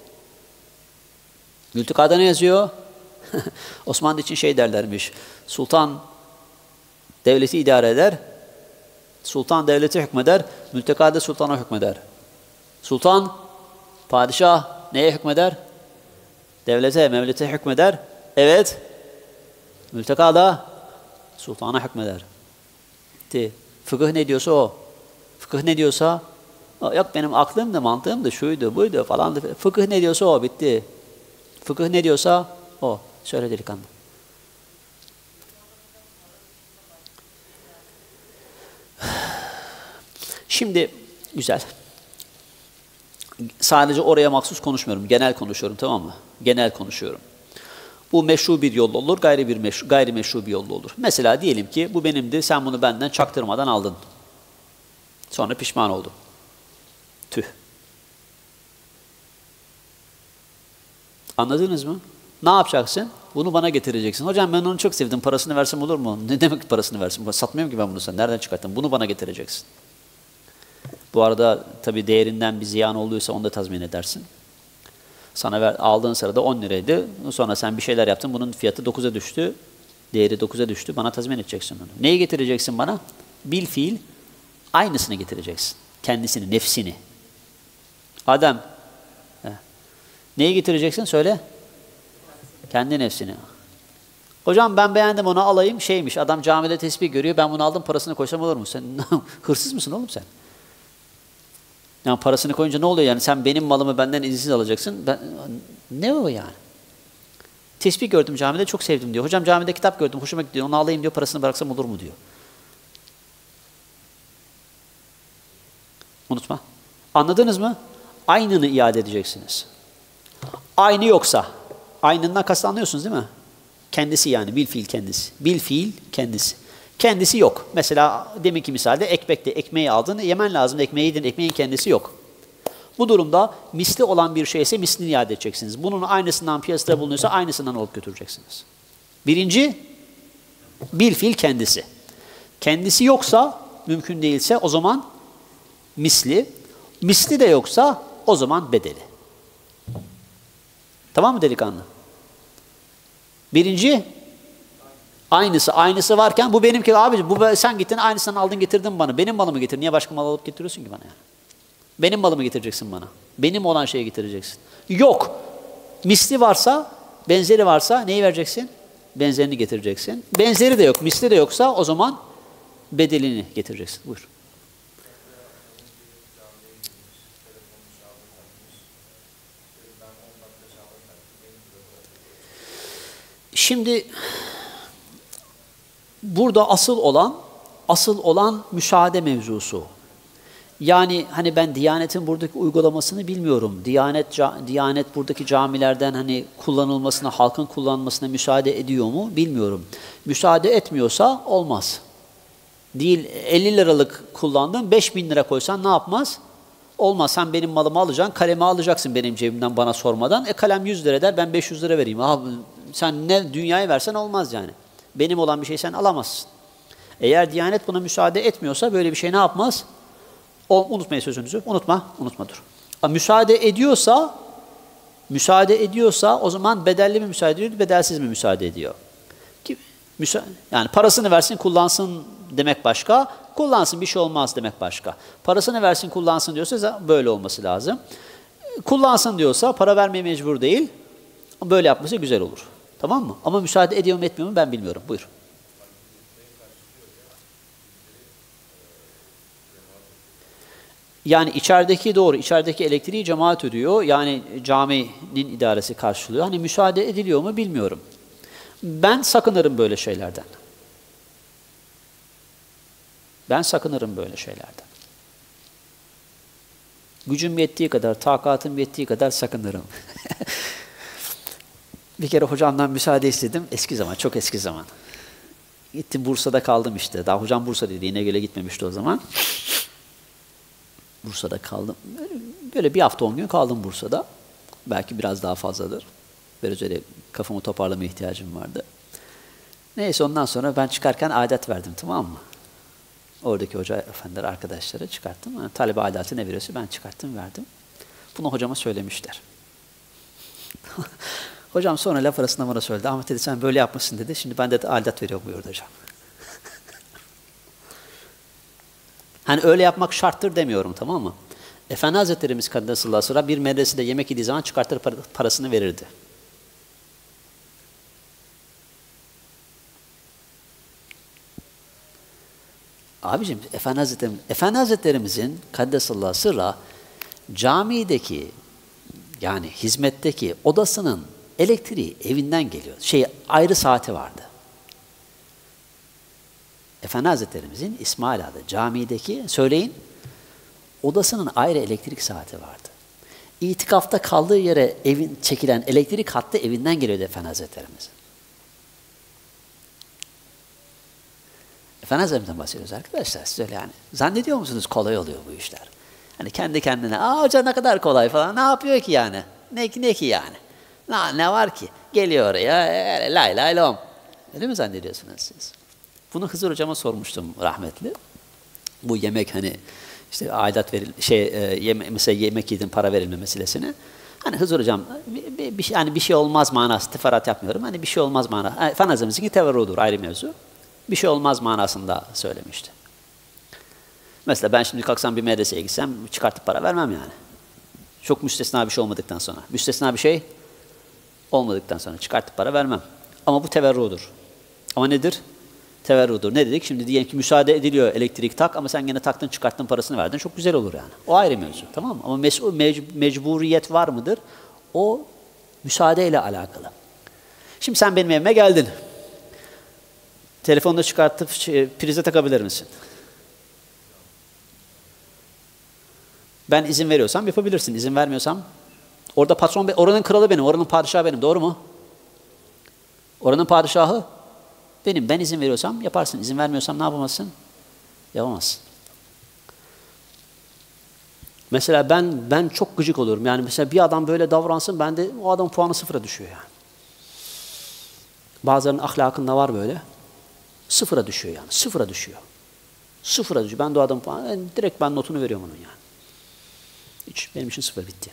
Mültekada ne yazıyor? Osmanlı için şey derlermiş. Sultan devleti idare eder. Sultan devleti hükmeder. Mültekada sultana hükmeder. Sultan, padişah neye hükmeder? Devlete, mevlete hükmeder. Evet. Mültekada sultana hükmeder. Bitti. Fıkıh ne diyorsa o. Fıkıh ne diyorsa, yok benim aklım da mantığım da şuydu, buydu falan. Fıkıh ne diyorsa o, bitti. Fıkıh ne diyorsa o. Söyle delikanlı. Şimdi, güzel. Sadece oraya mahsus konuşmuyorum. Genel konuşuyorum, tamam mı? Genel konuşuyorum. Bu meşru bir yol olur, gayrimeşru bir yol olur. Mesela diyelim ki bu benimdi, sen bunu benden çaktırmadan aldın. Sonra pişman oldun. Tüh. Anladınız mı? Ne yapacaksın? Bunu bana getireceksin. Hocam ben onu çok sevdim, parasını versem olur mu? Ne demek parasını versin? Satmıyorum ki ben bunu sana. Nereden çıkarttın? Bunu bana getireceksin. Bu arada tabii değerinden bir ziyan olduysa onu da tazmin edersin. Sana aldığın sırada 10 liraydı. Sonra sen bir şeyler yaptın. Bunun fiyatı 9'a düştü. Değeri 9'a düştü. Bana tazmin edeceksin onu. Neyi getireceksin bana? Bil fiil aynısını getireceksin. Kendisini, nefsini. Adem. Neyi getireceksin? Söyle. Kendi nefsini. Hocam ben beğendim onu alayım. Şeymiş, adam camide tesbih görüyor. Ben bunu aldım, parasını koysam olur mu? Sen hırsız mısın oğlum sen? Yani parasını koyunca ne oluyor yani? Sen benim malımı benden izinsiz alacaksın. Ne o yani? Tesbih gördüm camide, çok sevdim diyor. Hocam camide kitap gördüm, hoşuma gidiyor. Onu alayım diyor, parasını bıraksam olur mu diyor. Unutma. Anladınız mı? Aynını iade edeceksiniz. Aynı yoksa, aynından kastı anlıyorsunuz değil mi? Kendisi yani, bil fiil kendisi. Bil fiil kendisi. Kendisi yok. Mesela deminki misalde ekmeği aldın, yemen lazım, ekmeği yedin, ekmeğin kendisi yok. Bu durumda misli olan bir şeyse mislini iade edeceksiniz. Bunun aynısından piyasada bulunuyorsa aynısından alıp götüreceksiniz. Birinci, bil fiil kendisi. Kendisi yoksa, mümkün değilse o zaman misli. Misli de yoksa o zaman bedeli. Tamam mı delikanlı? Birinci, aynısı varken bu benimki abi, bu sen gittin aynısından aldın getirdin bana. Benim malımı getir. Niye başka mal alıp getiriyorsun ki bana yani? Benim malımı getireceksin bana. Benim olan şeyi getireceksin. Yok. Misli varsa, benzeri varsa neyi vereceksin? Benzerini getireceksin. Benzeri de yok, misli de yoksa o zaman bedelini getireceksin. Buyur. Şimdi burada asıl olan müşahede mevzusu. Yani hani ben Diyanet'in buradaki uygulamasını bilmiyorum. Diyanet buradaki camilerden hani kullanılmasına, halkın kullanmasına müsaade ediyor mu bilmiyorum. Müsaade etmiyorsa olmaz. Değil 50 liralık kullandın, 5.000 lira koysan ne yapmaz? Olmaz. Sen benim malımı alacaksın, kalemi alacaksın benim cebimden bana sormadan. Kalem 100 lira der, ben 500 lira vereyim. Abi, sen ne dünyayı versen olmaz yani. Benim olan bir şey sen alamazsın. Eğer Diyanet buna müsaade etmiyorsa böyle bir şey ne yapmaz? Unutmayın sözünüzü. Unutma dur. Müsaade ediyorsa o zaman bedelli mi müsaade ediyor, bedelsiz mi müsaade ediyor? Yani parasını versin, kullansın demek başka, kullansın bir şey olmaz demek başka. Parasını versin, kullansın diyorsa böyle olması lazım. Kullansın diyorsa para vermeye mecbur değil, böyle yapması güzel olur. Tamam mı? Ama müsaade ediyor mu etmiyor mu ben bilmiyorum. Buyur. Yani içerideki elektriği cemaat ödüyor. Yani caminin idaresi karşılıyor. Hani müsaade ediliyor mu bilmiyorum. Ben sakınırım böyle şeylerden. Gücüm yettiği kadar, takatım yettiği kadar sakınırım. Bir kere hocamdan müsaade istedim. Eski zaman, çok eski zaman. Gittim Bursa'da kaldım işte. Daha hocam Bursa'daydı, İnegöl'e gitmemişti o zaman. Bursa'da kaldım. Böyle bir hafta 10 gün kaldım Bursa'da. Belki biraz daha fazladır. Biraz öyle kafamı toparlamaya ihtiyacım vardı. Neyse ondan sonra ben çıkarken aidat verdim, tamam mı? Oradaki hoca efendiler, arkadaşlara çıkarttım. Yani talebe aidatı ne veriyorsa ben çıkarttım, verdim. Bunu hocama söylemişler. Hocam sonra laf arasında bana söyledi. Ahmet dedi sen böyle yapmışsın dedi. Şimdi ben de aidat veriyorum buyurdu hocam. Hani öyle yapmak şarttır demiyorum, tamam mı? Efendi Hazretlerimiz sallallahu aleyhi ve sellem bir medresede yemek yediği zaman çıkartır parasını verirdi. Abicim Efendi Hazretlerimizin Kaddesallahu sırra camideki yani hizmetteki odasının elektriği evinden geliyor. Ayrı saati vardı. Efendi Hazretlerimizin İsmail Ağa'da camideki söyleyin odasının ayrı elektrik saati vardı. İtikafta kaldığı yere çekilen elektrik hattı evinden geliyordu Efendi Hazretlerimizin. Efendi Hazretlerimizden bahsediyoruz arkadaşlar. Siz öyle yani zannediyor musunuz kolay oluyor bu işler? Hani kendi kendine hoca ne kadar kolay falan ne yapıyor ki yani? Ne ki yani? Ne var ki? Geliyor oraya lay lay lom. Öyle mi zannediyorsunuz siz? Bunu Hızır hocama sormuştum rahmetli. Bu yemek hani işte aidat mesela yemek yedin para verilme meselesini. Hani Hızır hocam bir şey olmaz manası teferruat yapmıyorum. Hani bir şey olmaz manası. Efendi Hazretleri'ninki teverrudur ayrı mevzu. Bir şey olmaz manasında söylemişti. Mesela ben şimdi kalksam bir medreseye gitsem çıkartıp para vermem yani. Çok müstesna bir şey olmadıktan sonra. Müstesna bir şey olmadıktan sonra çıkartıp para vermem. Ama bu teverrudur. Ama nedir? Teverrudur. Ne dedik? Şimdi diyelim ki müsaade ediliyor elektrik tak ama sen gene taktın çıkarttın parasını verdin. Çok güzel olur yani. O ayrı mevzu. Tamam mı? Ama mecburiyet var mıdır? O müsaadeyle alakalı. Şimdi sen benim evime geldin. Telefonunu çıkartıp prize takabilir misin? Ben izin veriyorsam yapabilirsin. İzin vermiyorsam orada patron, oranın kralı benim, oranın padişahı benim. Doğru mu? Oranın padişahı benim. Ben izin veriyorsam yaparsın. İzin vermiyorsam ne yapamazsın? Yapamazsın. Mesela ben çok gıcık olurum. Yani mesela bir adam böyle davransın, ben de o adam puanı sıfıra düşüyor yani. Bazılarının ahlakında var böyle. Sıfıra düşüyor yani. Sıfıra düşüyor. Sıfıra düşüyor. Ben de o adam puanı, direkt ben notunu veriyorum onun yani. Hiç benim için sıfır bitti.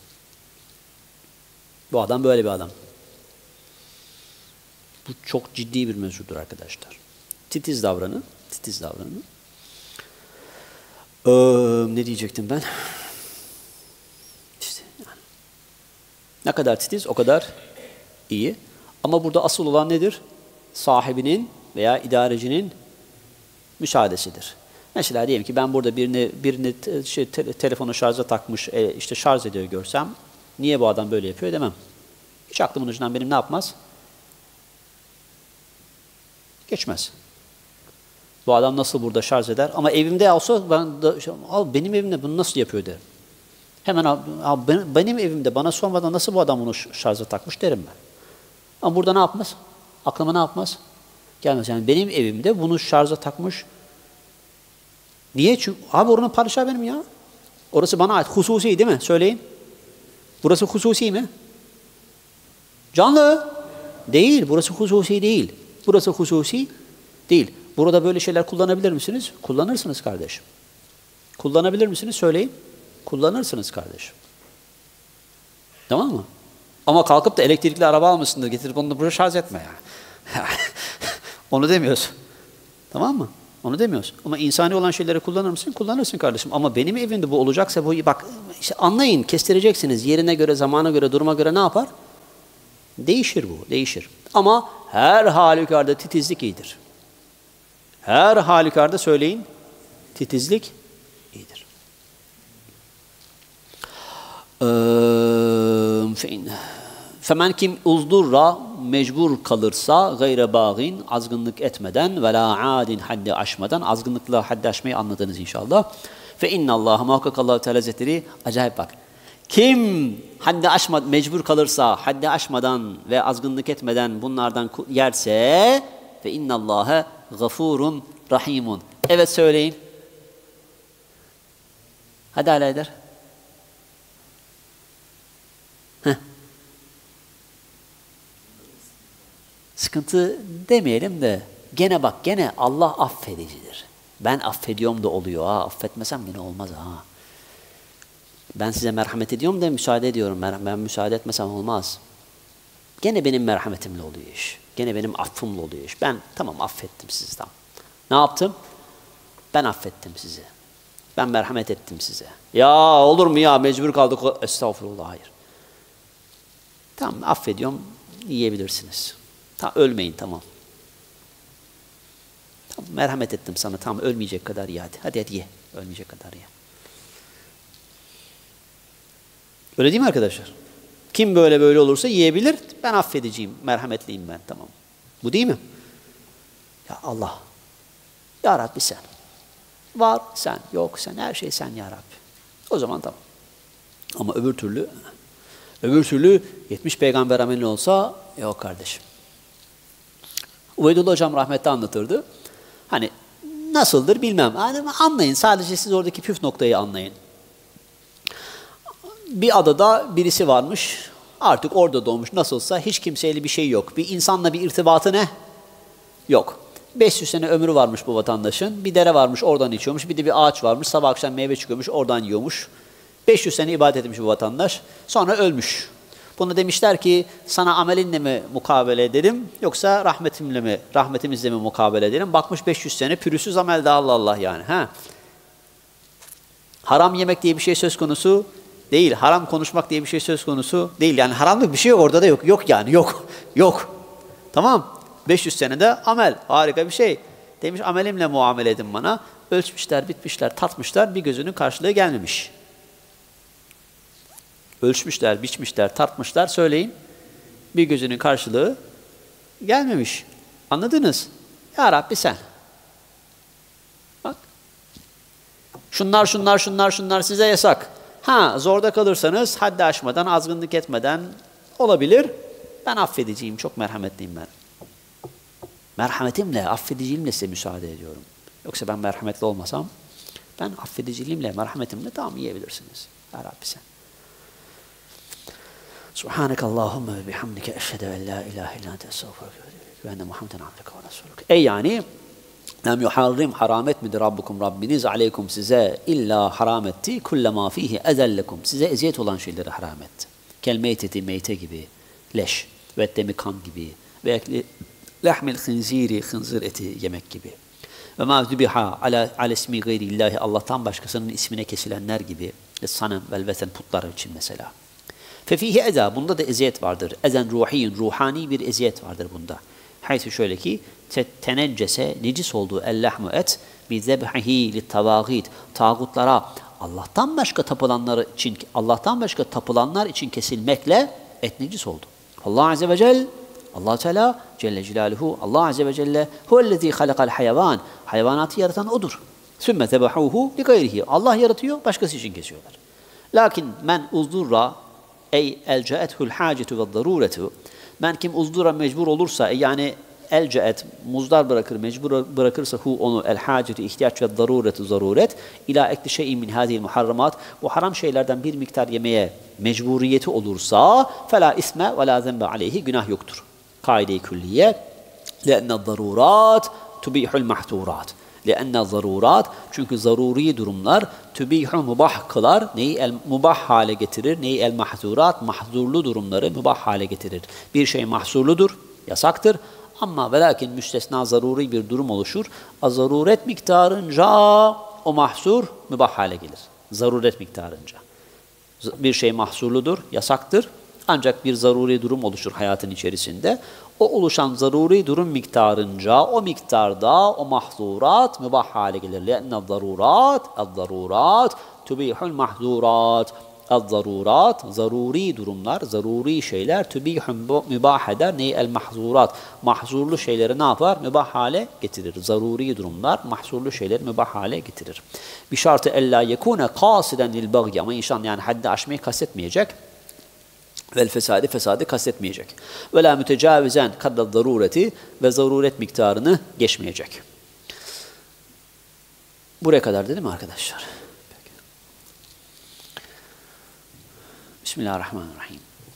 Bu adam böyle bir adam. Bu çok ciddi bir mevzudur arkadaşlar. Titiz davranın. Titiz davranın. Ne diyecektim ben? İşte yani. Ne kadar titiz o kadar iyi. Ama burada asıl olan nedir? Sahibinin veya idarecinin müsaadesidir. Mesela diyelim ki ben burada birini telefonu şarja takmış, işte şarj ediyor görsem, niye bu adam böyle yapıyor demem. Hiç aklımın ucundan benim ne yapmaz? Geçmez. Bu adam nasıl burada şarj eder? Ama evimde olsa benim evimde bunu nasıl yapıyor derim. Hemen benim evimde bana sormadan nasıl bu adam bunu şarja takmış derim ben. Ama burada ne yapmaz? Aklıma ne yapmaz? Gelmez. Yani benim evimde bunu şarja takmış. Niye? Çünkü abi oranın padişahı benim ya. Orası bana ait. Hususi değil mi? Söyleyin. Burası hususi mi? Canlı. Değil. Burası hususi değil. Burası hususi değil. Burada böyle şeyler kullanabilir misiniz? Kullanırsınız kardeşim. Kullanabilir misiniz? Söyleyin. Kullanırsınız kardeşim. Tamam mı? Ama kalkıp da elektrikli araba almışsındır, getirip onu da buraya şarj etme ya. Onu demiyorsun. Tamam mı? Onu demiyorsun. Ama insani olan şeyleri kullanır mısın? Kullanırsın kardeşim. Ama benim evimde bu olacaksa bu bak işte anlayın, kestireceksiniz. Yerine göre, zamana göre, duruma göre ne yapar? Değişir bu, değişir. Ama her halükarda titizlik iyidir. Her halükarda söyleyin, titizlik iyidir. Femen kim uzdurra mecbur kalırsa gayre bağin azgınlık etmeden ve la adin haddi aşmadan azgınlıkla haddi aşmayı anladınız inşallah. Fe innallâhe muhakkak Allah-u Teala Hazretleri acayip bak. Kim haddi aşmadan mecbur kalırsa haddi aşmadan ve azgınlık etmeden bunlardan yerse fe innallâhe gafurun rahimun. Evet söyleyin. Hadi Ali Haydar. Sıkıntı demeyelim de gene Allah affedicidir. Ben affediyorum da oluyor ha. Affetmesem yine olmaz ha. Ben size merhamet ediyorum da müsaade ediyorum. Ben müsaade etmesem olmaz. Gene benim merhametimle oluyor iş. Gene benim affımla oluyor iş. Ben tamam affettim sizi tamam. Ne yaptım? Ben affettim sizi. Ben merhamet ettim size. Ya olur mu ya mecbur kaldık. Estağfurullah hayır. Tamam affediyorum yiyebilirsiniz. Ölmeyin tamam. Tamam merhamet ettim sana tamam ölmeyecek kadar ye hadi. Hadi ye. Ölmeyecek kadar ye. Öyle değil mi arkadaşlar? Kim böyle olursa yiyebilir. Ben affedeceğim. Merhametliyim ben tamam. Bu değil mi? Ya Allah. Ya Rabbi sen. Var sen. Yok sen. Her şey sen ya Rabbi. O zaman tamam. Ama öbür türlü 70 peygamber ameli olsa yok kardeşim. Ubeydullah hocam rahmetli anlatırdı. Hani nasıldır bilmem. Yani anlayın. Sadece siz oradaki püf noktayı anlayın. Bir adada birisi varmış. Artık orada doğmuş. Nasılsa hiç kimseyle bir şey yok. Bir insanla bir irtibatı ne? Yok. 500 sene ömrü varmış bu vatandaşın. Bir dere varmış oradan içiyormuş. Bir de bir ağaç varmış. Sabah akşam meyve çıkıyormuş. Oradan yiyormuş. 500 sene ibadet etmiş bu vatandaş. Sonra ölmüş. Buna demişler ki sana amelinle mi mukabele edelim yoksa rahmetimizle mi mukabele edelim? Bakmış 500 sene pürüzsüz amelde Allah Allah yani. Ha? Haram yemek diye bir şey söz konusu değil. Haram konuşmak diye bir şey söz konusu değil. Yani haramlık bir şey yok orada da yok. Yok yani yok. Yok. Tamam. 500 senede amel. Harika bir şey. Demiş amelimle muamele edin bana. Ölçmüşler, bitmişler, tatmışlar. Bir gözünün karşılığı gelmemiş. Ölçmüşler, biçmişler, tartmışlar. Söyleyin. Bir gözünün karşılığı gelmemiş. Anladınız? Ya Rabbi sen. Bak. Şunlar size yasak. Ha zorda kalırsanız haddi aşmadan, azgınlık etmeden olabilir. Ben affedeceğim. Çok merhametliyim ben. Merhametimle, affediciliğimle size müsaade ediyorum. Yoksa ben merhametli olmasam ben affediciliğimle, merhametimle tamam yiyebilirsiniz. Ya Rabbi sen. Subhaneke Allahümme ve bihamdike eşhedü en la ilahe illa ente estağfiruke ve enne Muhammeden abdeke ve resulüke. Ey yani lem yuharrim haram etmedi Rabbukum Rabbiniz aleykum size illa haram etti kullema fihi ezellekum size eziyet olan şeyleri haram etti. Kel meyteti meyte gibi leş ve demi kan gibi ve lahmil khinziri khinzir eti yemek gibi. Ve ma zubiha ala ismi gayrillahi Allah'tan başkasının ismine kesilenler gibi sanem velveten putlar için mesela. Fefihi eza bunda da eziyet vardır. Ezen ruhiyin ruhani bir eziyet vardır bunda. Haytı şöyle ki teneccese necis olduğu ellahmu et bi zebhihi li tavagit tağutlara Allah'tan başka tapılanlar için kesilmekle et necis oldu. Allah azze ve cel Allah Teala Celle Celaluhu, Allah Azze ve Celle huvellezî halakal hayvan. Hayvanatı yaratan odur. Sümme zebahuhu li gayrihi. Allah yaratıyor, başkası için kesiyorlar. Lakin men uzdurra ey elcaethul hacetu ve daruretu. Men kim uzdura mecbur olursa yani elcaet muzdar bırakır, mecbur bırakırsa hu onu el hacetu ihtiyaç ve daruretu zaruret ila ekli şeyin min hadihil muharramat. Bu haram şeylerden bir miktar yemeye mecburiyeti olursa fela isme ve la zembe aleyhi, günah yoktur. Kaide-i külliye le'enne darurat tubihul mahturat. لأن zarurat, çünkü zaruri durumlar tübihu mubah kılar. Neyi el mubah hale getirir? Neyi el mahzurat? Mahzurlu durumları mübah hale getirir. Bir şey mahzurludur, yasaktır. Ama ve lakin müstesna zaruri bir durum oluşur. Zaruret miktarınca o mahzur mübah hale gelir. Zaruret miktarınca. Bir şey mahzurludur, yasaktır. Ancak bir zaruri durum oluşur hayatın içerisinde. O oluşan zaruri durum miktarınca, o miktarda o mahzurat mübah hale gelir. لَاَنَّ الضَّرُورَاتِ تُبِيحُ الْمَحْزُورَاتِ El-zarurat, zaruri durumlar, zaruri şeyler tübihun mübah eder. Neyi? El-mahzurat. Mahzurlu şeyleri ne yapar? Mübah hale getirir. Zaruri durumlar, mahzurlu şeyleri mübah hale getirir. Bir şartı ella yekune kasiden lil bagyi. Ama insan yani haddi aşmayı kastetmeyecek. Vel fesadı kastetmeyecek. Ve la mütecavizen kadda zarureti ve zaruret miktarını geçmeyecek. Buraya kadar değil mi arkadaşlar? Bismillahirrahmanirrahim.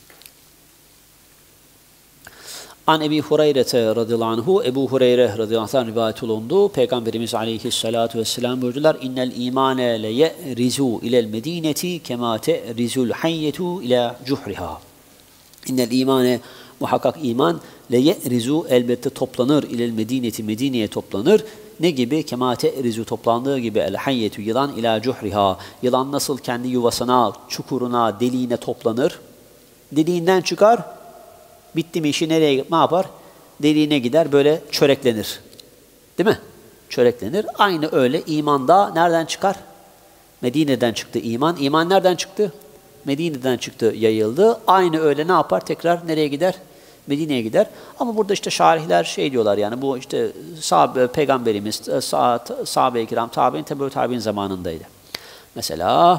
An Ebi Hureyre radıyallahu anhu, Ebu Hureyre radıyallahu anh rivayet olundu. Peygamberimiz aleyhissalatu vesselam buyurdular. İnnel imane le ye'rizu ilel medineti kema te'rizul hayyetu ila cuhriha. İnnel imane, muhakkak iman, le ye'rizu elbette toplanır ilel medineti, Medine'ye toplanır. Ne gibi? Kema te'rizu toplandığı gibi el hayyetu, yılan ila cuhriha. Yılan nasıl kendi yuvasına, çukuruna, deliğine toplanır? Deliğinden çıkar. Bitti mi işi nereye ne yapar? Deliğine gider böyle çöreklenir. Değil mi? Çöreklenir. Aynı öyle iman da nereden çıkar? Medine'den çıktı iman. İman nereden çıktı? Medine'den çıktı, yayıldı. Aynı öyle ne yapar? Tekrar nereye gider? Medine'ye gider. Ama burada işte şarihler şey diyorlar yani bu işte Peygamberimiz, sahabe-i kiram, tabi'in, tebe-i tabi'in zamanındaydı. Mesela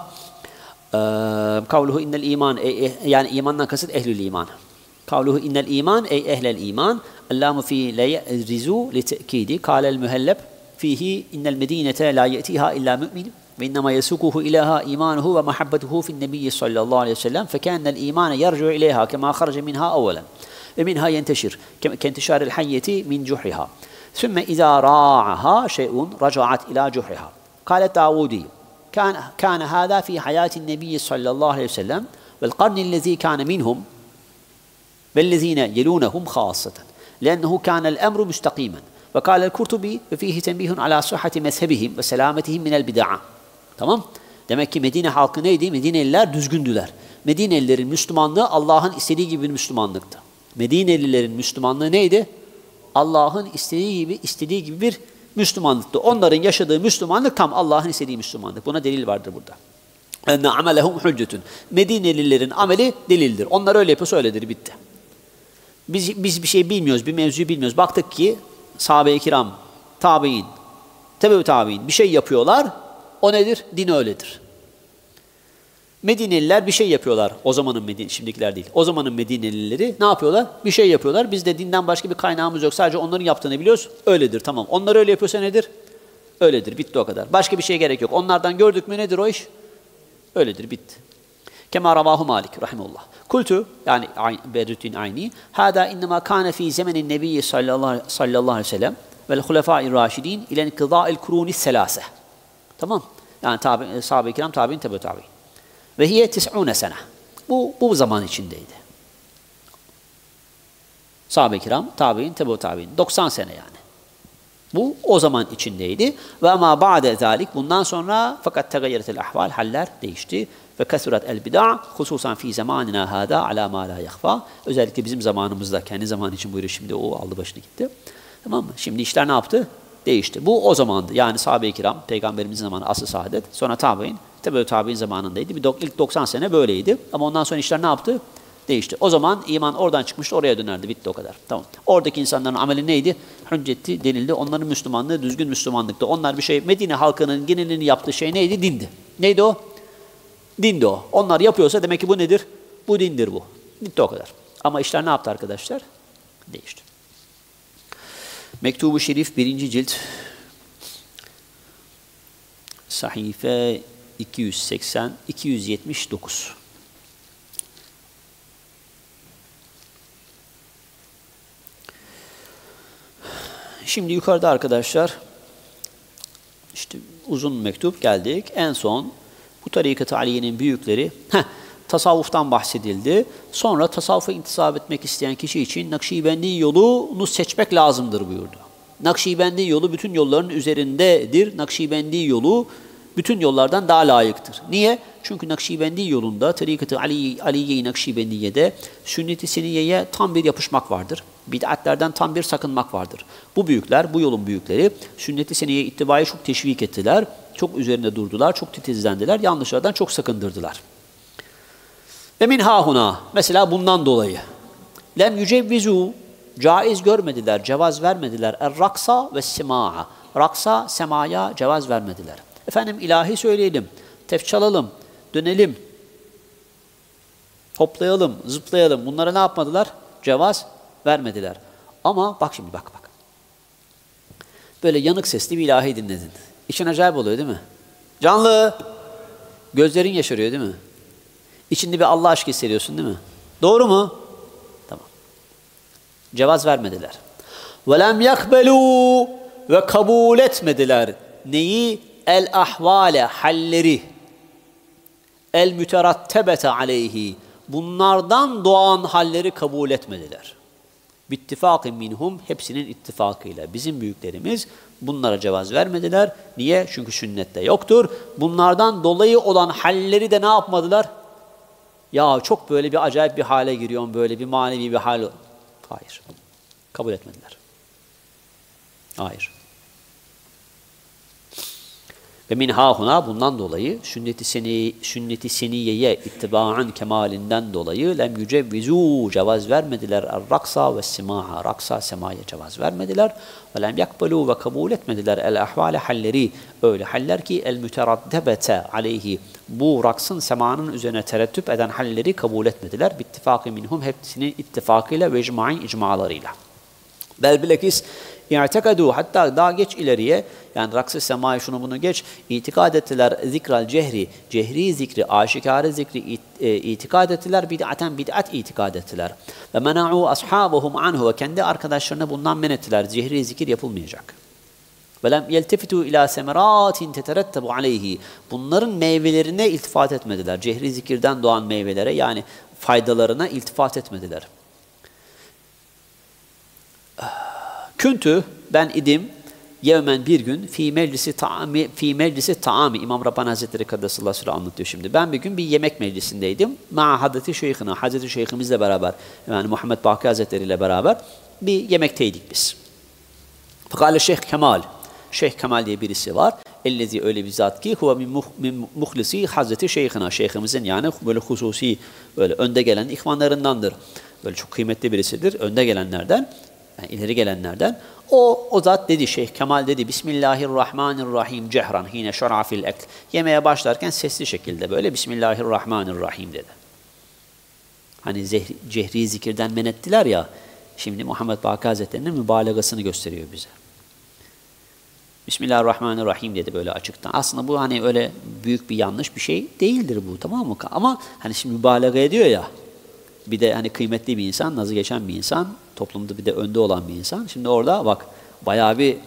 kavluhu innel iman, yani imandan kasıt ehlül iman. Kavluhu innel iman ey ehlel iman. Allamu fi la ye'rizu li te'kidi. Kâlel mühelleb fihi innel medinete la ye'tiha illa mü'min. Ve innema yesukuhu ilaha imanuhu ve muhabbetuhu fin nebiyyi sallallahu aleyhi ve sellem. Fekânnel imane yercu ileyha kema kharaca minha evvelen. Ve minha yenteşir. Kentişaril hayyeti min cuhriha. Sümme izâ râ'aha şey'un raca'at ila cuhriha. Kâlet Davudi. Kâne hâzâ fi hayâtin nebiyyi sallallahu aleyhi ve sellem. Vel qarnillezî kâne minhum. وَالَّذ۪ينَ يَلُونَهُمْ خَاصَّةً لَأَنَّهُ كَانَ الْأَمْرُ مُسْتَقِيمًا وَقَالَ الْكُرْتُبِي وَفِيهِ تَنْبِيهٌ عَلَى صِحَّةِ مَذْهَبِهِمْ وَسَلَامَتِهِمْ مِنَ الْبِدَعَةِ. Tamam. Demek ki Medine halkı neydi? Medineliler düzgündüler. Medinelilerin Müslümanlığı Allah'ın istediği gibi bir Müslümanlıktı. Medinelilerin Müslümanlığı neydi? Allah'ın istediği gibi bir Müslümanlıktı. Onların yaşadığı Müslümanlık tam Allah'ın istediği Müslümanlık. Buna delil vardır burada. اَنَّ عَمَلَهُمْ حُجَّةٌ. Medinelilerin ameli delildir. Onlar öyle yapıyorsa öyledir, bitti. Biz bir şey bilmiyoruz, bir mevzuyu bilmiyoruz. Baktık ki sahabe-i kiram, tabi'in, tebe-i tabi'in bir şey yapıyorlar. O nedir? Din öyledir. Medineliler bir şey yapıyorlar. O zamanın şimdikiler değil. O zamanın Medinelileri ne yapıyorlar? Bir şey yapıyorlar. Biz de dinden başka bir kaynağımız yok. Sadece onların yaptığını biliyoruz. Öyledir, tamam. Onlar öyle yapıyorsa nedir? Öyledir, bitti o kadar. Başka bir şeye gerek yok. Onlardan gördük mü nedir o iş? Öyledir, bitti. Kema ravahu Malik rahimehullah. Kultu yani Bedrettin Ayni hada innema kana fi zamanin nebiyyi sallallahu aleyhi ve sellem vel hulefâ'ir râşidîn ile inkıdâ'il kurûni selâse. Tamam. Yani sahabe-i kiram, tabi'in, tebe-i tabi'in. Ve hiye 90 sene. Bu zaman içindeydi. Sahabe-i kiram, tabi'in, tebe-i tabi'in. 90 sene yani. Bu o zaman içindeydi. Ve ama ba'de zalik, bundan sonra fakat tegayyeretel ahval, haller değişti. Ve kasuret el bid'a hususan fi zamanina hada ala ma la yakhfa. Özellikle bizim zamanımızda, kendi zamanı için buyuruyor, şimdi o aldı başını gitti. Tamam mı? Şimdi işler ne yaptı? Değişti. Bu o zamandı. Yani sahabe-i kiram, peygamberimizin zamanı asr-ı saadet. Sonra tabi'in, tebe-i tabi'in zamanındaydı. İlk 90 sene böyleydi. Ama ondan sonra işler ne yaptı? Değişti. O zaman iman oradan çıkmıştı, oraya dönerdi. Bitti o kadar. Tamam. Oradaki insanların ameli neydi? Hüccetti denildi. Onların Müslümanlığı düzgün Müslümanlıktı. Onlar bir şey, Medine halkının genelini yaptığı şey neydi? Dindi. Neydi o? Dindi o. Onlar yapıyorsa demek ki bu nedir? Bu dindir bu. Bitti o kadar. Ama işler ne yaptı arkadaşlar? Değişti. Mektubu Şerif 1. cilt sahife 279. Şimdi yukarıda arkadaşlar işte uzun mektup geldik. En son bu tarikat-ı aliyenin büyükleri tasavvuftan bahsedildi. Sonra tasavvufa intisap etmek isteyen kişi için Nakşibendi yolunu seçmek lazımdır buyurdu. Nakşibendi yolu bütün yolların üzerindedir. Nakşibendi yolu bütün yollardan daha layıktır. Niye? Çünkü Nakşibendi yolunda, tarikat-ı Aliye-i Nakşibendiye'de sünnet-i seniyeye tam bir yapışmak vardır. Bid'atlerden tam bir sakınmak vardır. Bu büyükler, bu yolun büyükleri sünnet-i seniyeye ittibayı çok teşvik ettiler. Çok üzerinde durdular, çok titizlendiler, yanlışlardan çok sakındırdılar. Ve min hahuna, mesela bundan dolayı lem yücevvizu, caiz görmediler, cevaz vermediler. Er-raksa ve sima'a, raksa, semaya cevaz vermediler. Efendim ilahi söyleyelim, tef çalalım, dönelim, hoplayalım, zıplayalım. Bunlara ne yapmadılar? Cevaz vermediler. Ama bak şimdi bak. Böyle yanık sesli bir ilahi dinledin. İçin acayip oluyor değil mi? Canlı. Gözlerin yaşarıyor değil mi? İçinde bir Allah aşkı hissediyorsun değil mi? Doğru mu? Tamam. Cevaz vermediler. وَلَمْ يَقْبَلُوا ve kabul etmediler. Neyi? El-ahvale, halleri. El-müterattebete aleyhi. Bunlardan doğan halleri kabul etmediler. Bittifâkin minhum, hepsinin ittifakıyla. Bizim büyüklerimiz bunlara cevaz vermediler. Niye? Çünkü sünnette yoktur. Bunlardan dolayı olan halleri de ne yapmadılar? Ya çok böyle bir acayip bir hale giriyorum, böyle bir manevi bir hal. Hayır. Kabul etmediler. Hayır. Ve min hahuna, bundan dolayı sünnet-i seniyeye ittiba'an kemalinden dolayı lem yücevvizu, cevaz vermediler er-raksa ve sima'a, raksa semaya cevaz vermediler ve lem yakbalu ve kabul etmediler el-ahvale, halleri, öyle haller ki el-müteraddebete aleyhi, bu raksın semanın üzerine terettüp eden halleri kabul etmediler. Bittifâki minhum, hepsinin ittifakıyla ve icmalarıyla. Bel bilakis İ'tekadu, hatta daha geç ileriye, yani raksı semayı şunu bunu geç, itikad ettiler zikral cehri, cehri zikri, aşikare zikri itikad ettiler, bid'at itikad ettiler. Ve mena'u ashabuhum anhu, ve kendi arkadaşlarına bundan men ettiler, cehri zikir yapılmayacak. Ve lem yeltefitu ila semeratin teterettebu aleyhi, bunların meyvelerine iltifat etmediler, cehri zikirden doğan meyvelere, yani faydalarına iltifat etmediler. Küntü, ben idim, yevmen bir gün, fi meclisi taami, İmam Rabbani Hazretleri Kaddesallahu aleyhi ve sellem anlatıyor şimdi. Ben bir gün bir yemek meclisindeydim. Ma Hazreti Şeyhina, Hazreti Şeyhimizle beraber, yani Muhammed Baki Hazretleri ile beraber bir yemekteydik biz. Fakale Şeyh Kemal, Şeyh Kemal diye birisi var. Ellezi, öyle bir zat ki, huve min muhlisi Hazreti Şeyhina, Şeyhimizin yani böyle hususi, böyle önde gelen ihvanlarındandır. Böyle çok kıymetli birisidir, önde gelenlerden. Yani ileri gelenlerden. O zat dedi, Şeyh Kemal dedi, Bismillahirrahmanirrahim cehran hine şer'a fil ekl. Yemeğe başlarken sesli şekilde böyle Bismillahirrahmanirrahim dedi. Hani cehri zikirden men ettiler ya, şimdi Muhammed Baki Hazretleri'nin mübalagasını gösteriyor bize. Bismillahirrahmanirrahim dedi böyle açıktan. Aslında bu hani öyle büyük bir yanlış bir şey değildir bu, tamam mı? Ama hani şimdi mübalağa ediyor ya, bir de hani kıymetli bir insan, nazı geçen bir insan, toplumda bir de önde olan bir insan. Şimdi orada bak bayağı bir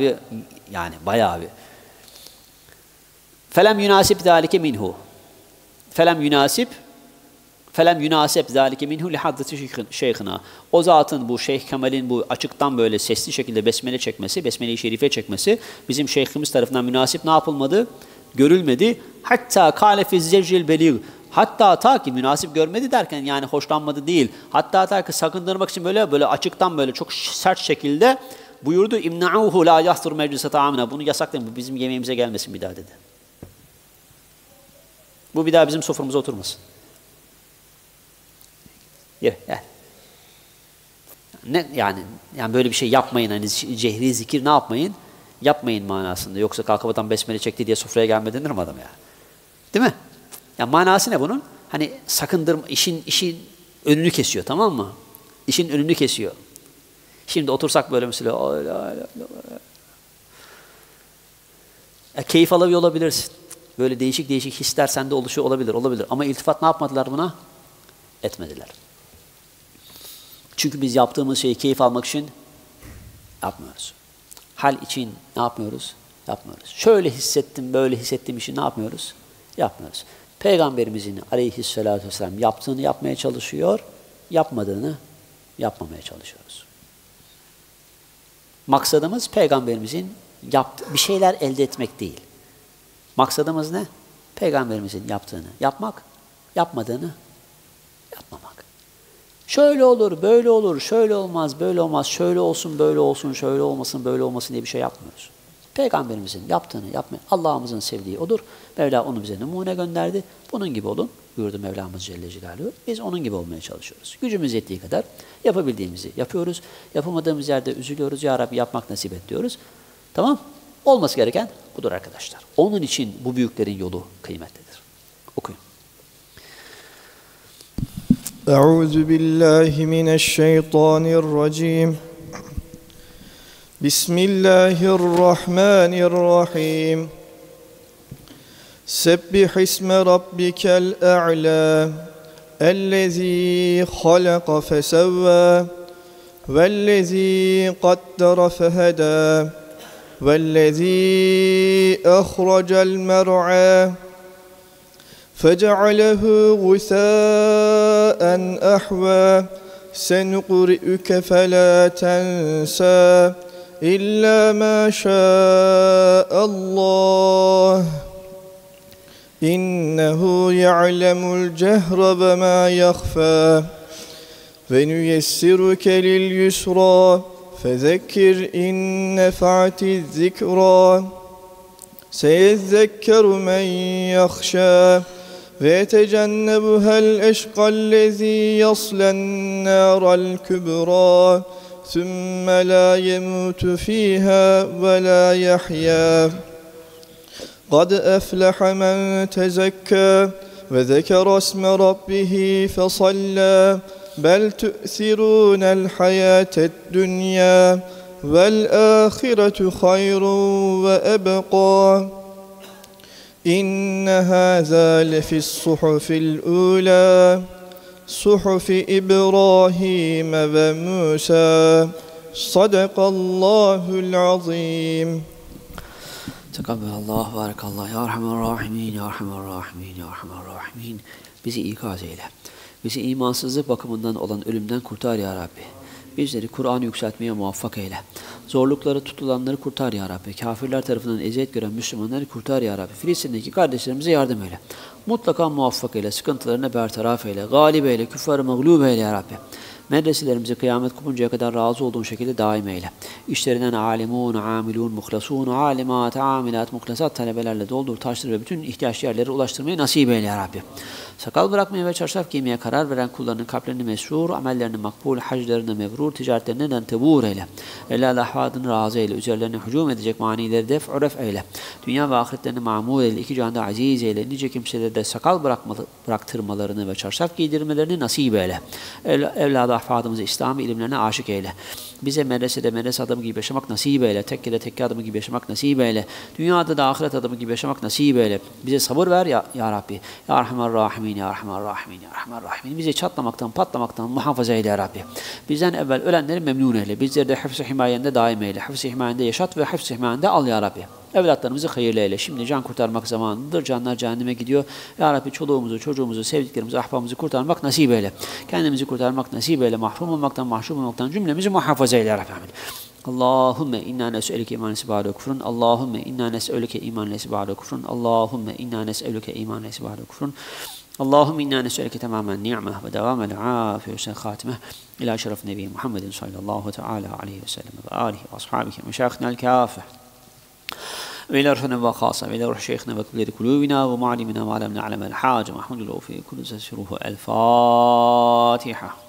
felem yunasib zalike minhu. Felem yunasib zalike minhu li haddeti şeyhina. O zatın, bu Şeyh Kemal'in bu açıktan böyle sesli şekilde besmele çekmesi, besmele-i şerife çekmesi bizim şeyhimiz tarafından münasip ne yapılmadı? Görülmedi. Hatta kâle fi zevcil beligh. Hatta ta ki münasip görmedi derken yani hoşlanmadı değil. Hatta ta ki sakındırmak için böyle açıktan böyle çok sert şekilde buyurdu. İmna'uhu la yahtur meclise ta'amina. Bunu yasaklayın. Bu bizim yemeğimize gelmesin bir daha dedi. Bu bir daha bizim soframıza oturmasın. Yürü, gel. Yani böyle bir şey yapmayın. Hani cehri zikir ne yapmayın? Yapmayın manasında. Yoksa kalkıp adam besmele çekti diye sofraya gelme denir mi adam ya? Değil mi? Ya manası ne bunun? Hani sakındırma, işin önünü kesiyor, tamam mı? İşin önünü kesiyor. Şimdi otursak böyle mesela keyif alıyor olabilirsin. Böyle değişik hisler sende oluşuyor olabilir. Ama iltifat ne yapmadılar buna? Etmediler. Çünkü biz yaptığımız şeyi keyif almak için yapmıyoruz. Hal için ne yapmıyoruz? Yapmıyoruz. Şöyle hissettim, böyle hissettiğim için ne yapmıyoruz? Yapmıyoruz. Peygamberimizin aleyhissalatü vesselam yaptığını yapmaya çalışıyor, yapmadığını yapmamaya çalışıyoruz. Maksadımız Peygamberimizin bir şeyler elde etmek değil. Maksadımız ne? Peygamberimizin yaptığını yapmak, yapmadığını yapmamak. Şöyle olur, böyle olur, şöyle olmaz, böyle olmaz, şöyle olsun, böyle olsun, şöyle olmasın, böyle olmasın diye bir şey yapmıyoruz. Peygamberimizin yaptığını yapmayın. Allah'ımızın sevdiği odur. Mevla onu bize numune gönderdi. Bunun gibi olun buyurdu Mevlamız Celle Celaluhu. Biz onun gibi olmaya çalışıyoruz. Gücümüz yettiği kadar yapabildiğimizi yapıyoruz. Yapamadığımız yerde üzülüyoruz. Ya Rabbi yapmak nasip et diyoruz. Tamam? Olması gereken budur arkadaşlar. Onun için bu büyüklerin yolu kıymetlidir. Okuyun. Euzubillahimineşşeytanirracim. Bismillahirrahmanirrahim. Sebbih isme rabbikel a'la. Ellezî halaka fesevvâ. Vellezî qaddara fehedâ. Vellezî ahracel mer'â. فجعله غثاء أحوى سنقرئك فلا تنسى إلا ما شاء الله إنه يعلم الجهر وما يخفى ونيسرك لليسرى فذكر إن نفعت الذكرى سيذكر من يخشى ويتجنبها الأشقى الذي يصلى النار الكبرى ثم لا يموت فيها ولا يحيا قد أفلح من تزكى وذكر اسم ربه فصلى بل تؤثرون الحياة الدنيا والآخرة خير وأبقى إن هذا لفي الصحف الأولى صحف إبراهيم وموسى صدق الله العظيم. Tekabbelallah, barakallah. Ya Erhamer Rahimin, Ya Erhamer Rahimin, Ya Erhamer Rahimin. Bizi ikaz eyle. Bizi imansızlık bakımından olan ölümden kurtar ya Rabbi. Bizleri Kur'an'ı yükseltmeye muvaffak eyle. Zorlukları tutulanları kurtar ya Rabbi. Kafirler tarafından eziyet gören Müslümanları kurtar ya Rabbi. Filistin'deki kardeşlerimize yardım eyle. Mutlaka muvaffak eyle. Sıkıntılarını bertaraf eyle. Galip eyle. Küffarı mağlup eyle ya Rabbi. Medreselerimizi kıyamet kopuncaya kadar razı olduğun şekilde daim eyle. İşlerinden alimun, amilun, muhlasun, alimat, amilat, muhlasat talebelerle doldur, taştır ve bütün ihtiyaç yerlere ulaştırmayı nasip eyle ya Rabbi. Sakal bırakmaya ve çarşaf giymeye karar veren kullarının kalplerini mesrur, amellerini makbul, haclarını mevrur, ticaretlerinden tebur eyle. Evlâ ahvadını razı eyle. Üzerlerine hücum edecek manileri def'u ref eyle. Dünya ve ahiretlerini mamur eyle. İki cihanda aziz eyle. Nice kimselere de sakal bıraktırmalarını ve çarşaf giydirmelerini nasip eyle. Evlâ ahvadımızı İslami ilimlerine aşık eyle. Bize medrese adamı gibi yaşamak nasip eyle. Tekkede tekke adamı gibi yaşamak nasip eyle. Dünyada da ahiret adamı gibi yaşamak nasip eyle. Bize sabır ver ya Rabbi. Ya Erhamer Rahimin, Ya Erhamer Rahimin, Ya Erhamer Rahimin. Bizi çatlamaktan, patlamaktan muhafaza eyle ya Rabbi. Bizden evvel ölenleri memnun eyle. Bizleri de hıfz-ı himayende daim eyle. Hıfz-ı himayende yaşat ve hıfz-ı himayende al ya Rabbi. Evlatlarımızı hayırlı eyle. Şimdi can kurtarmak zamanıdır. Canlar cehenneme gidiyor. Ya Rabbi çoluğumuzu, çocuğumuzu, sevdiklerimizi, ahbabımızı kurtarmak nasip eyle. Kendimizi kurtarmak nasip eyle. Mahrum olmaktan, mahşum olmaktan cümlemizi muhafaza eyle ya Rabbi. Allahümme inna nes'elüke iman nesibâle kufrun. Allahümme inna nes'elüke iman nesibâle kufrun. Allahümme inna nes'elüke iman nesibâle kufrun. Allahümme inna nes'elüke tamamen ni'meh ve devâmel âfiye ve sen khâtimeh ila şeref nebi Muhammedin sallallahu teâlâ aleyhi ve sellem ve âlihi ve ashabihi meşâihinel kâfeh. وإلى روحنا وخاصة وإلى روح شيخنا وكبير قلوبنا ومعلمنا وعلمنا علم الحاج محمود الله في كل سره الفاتحة.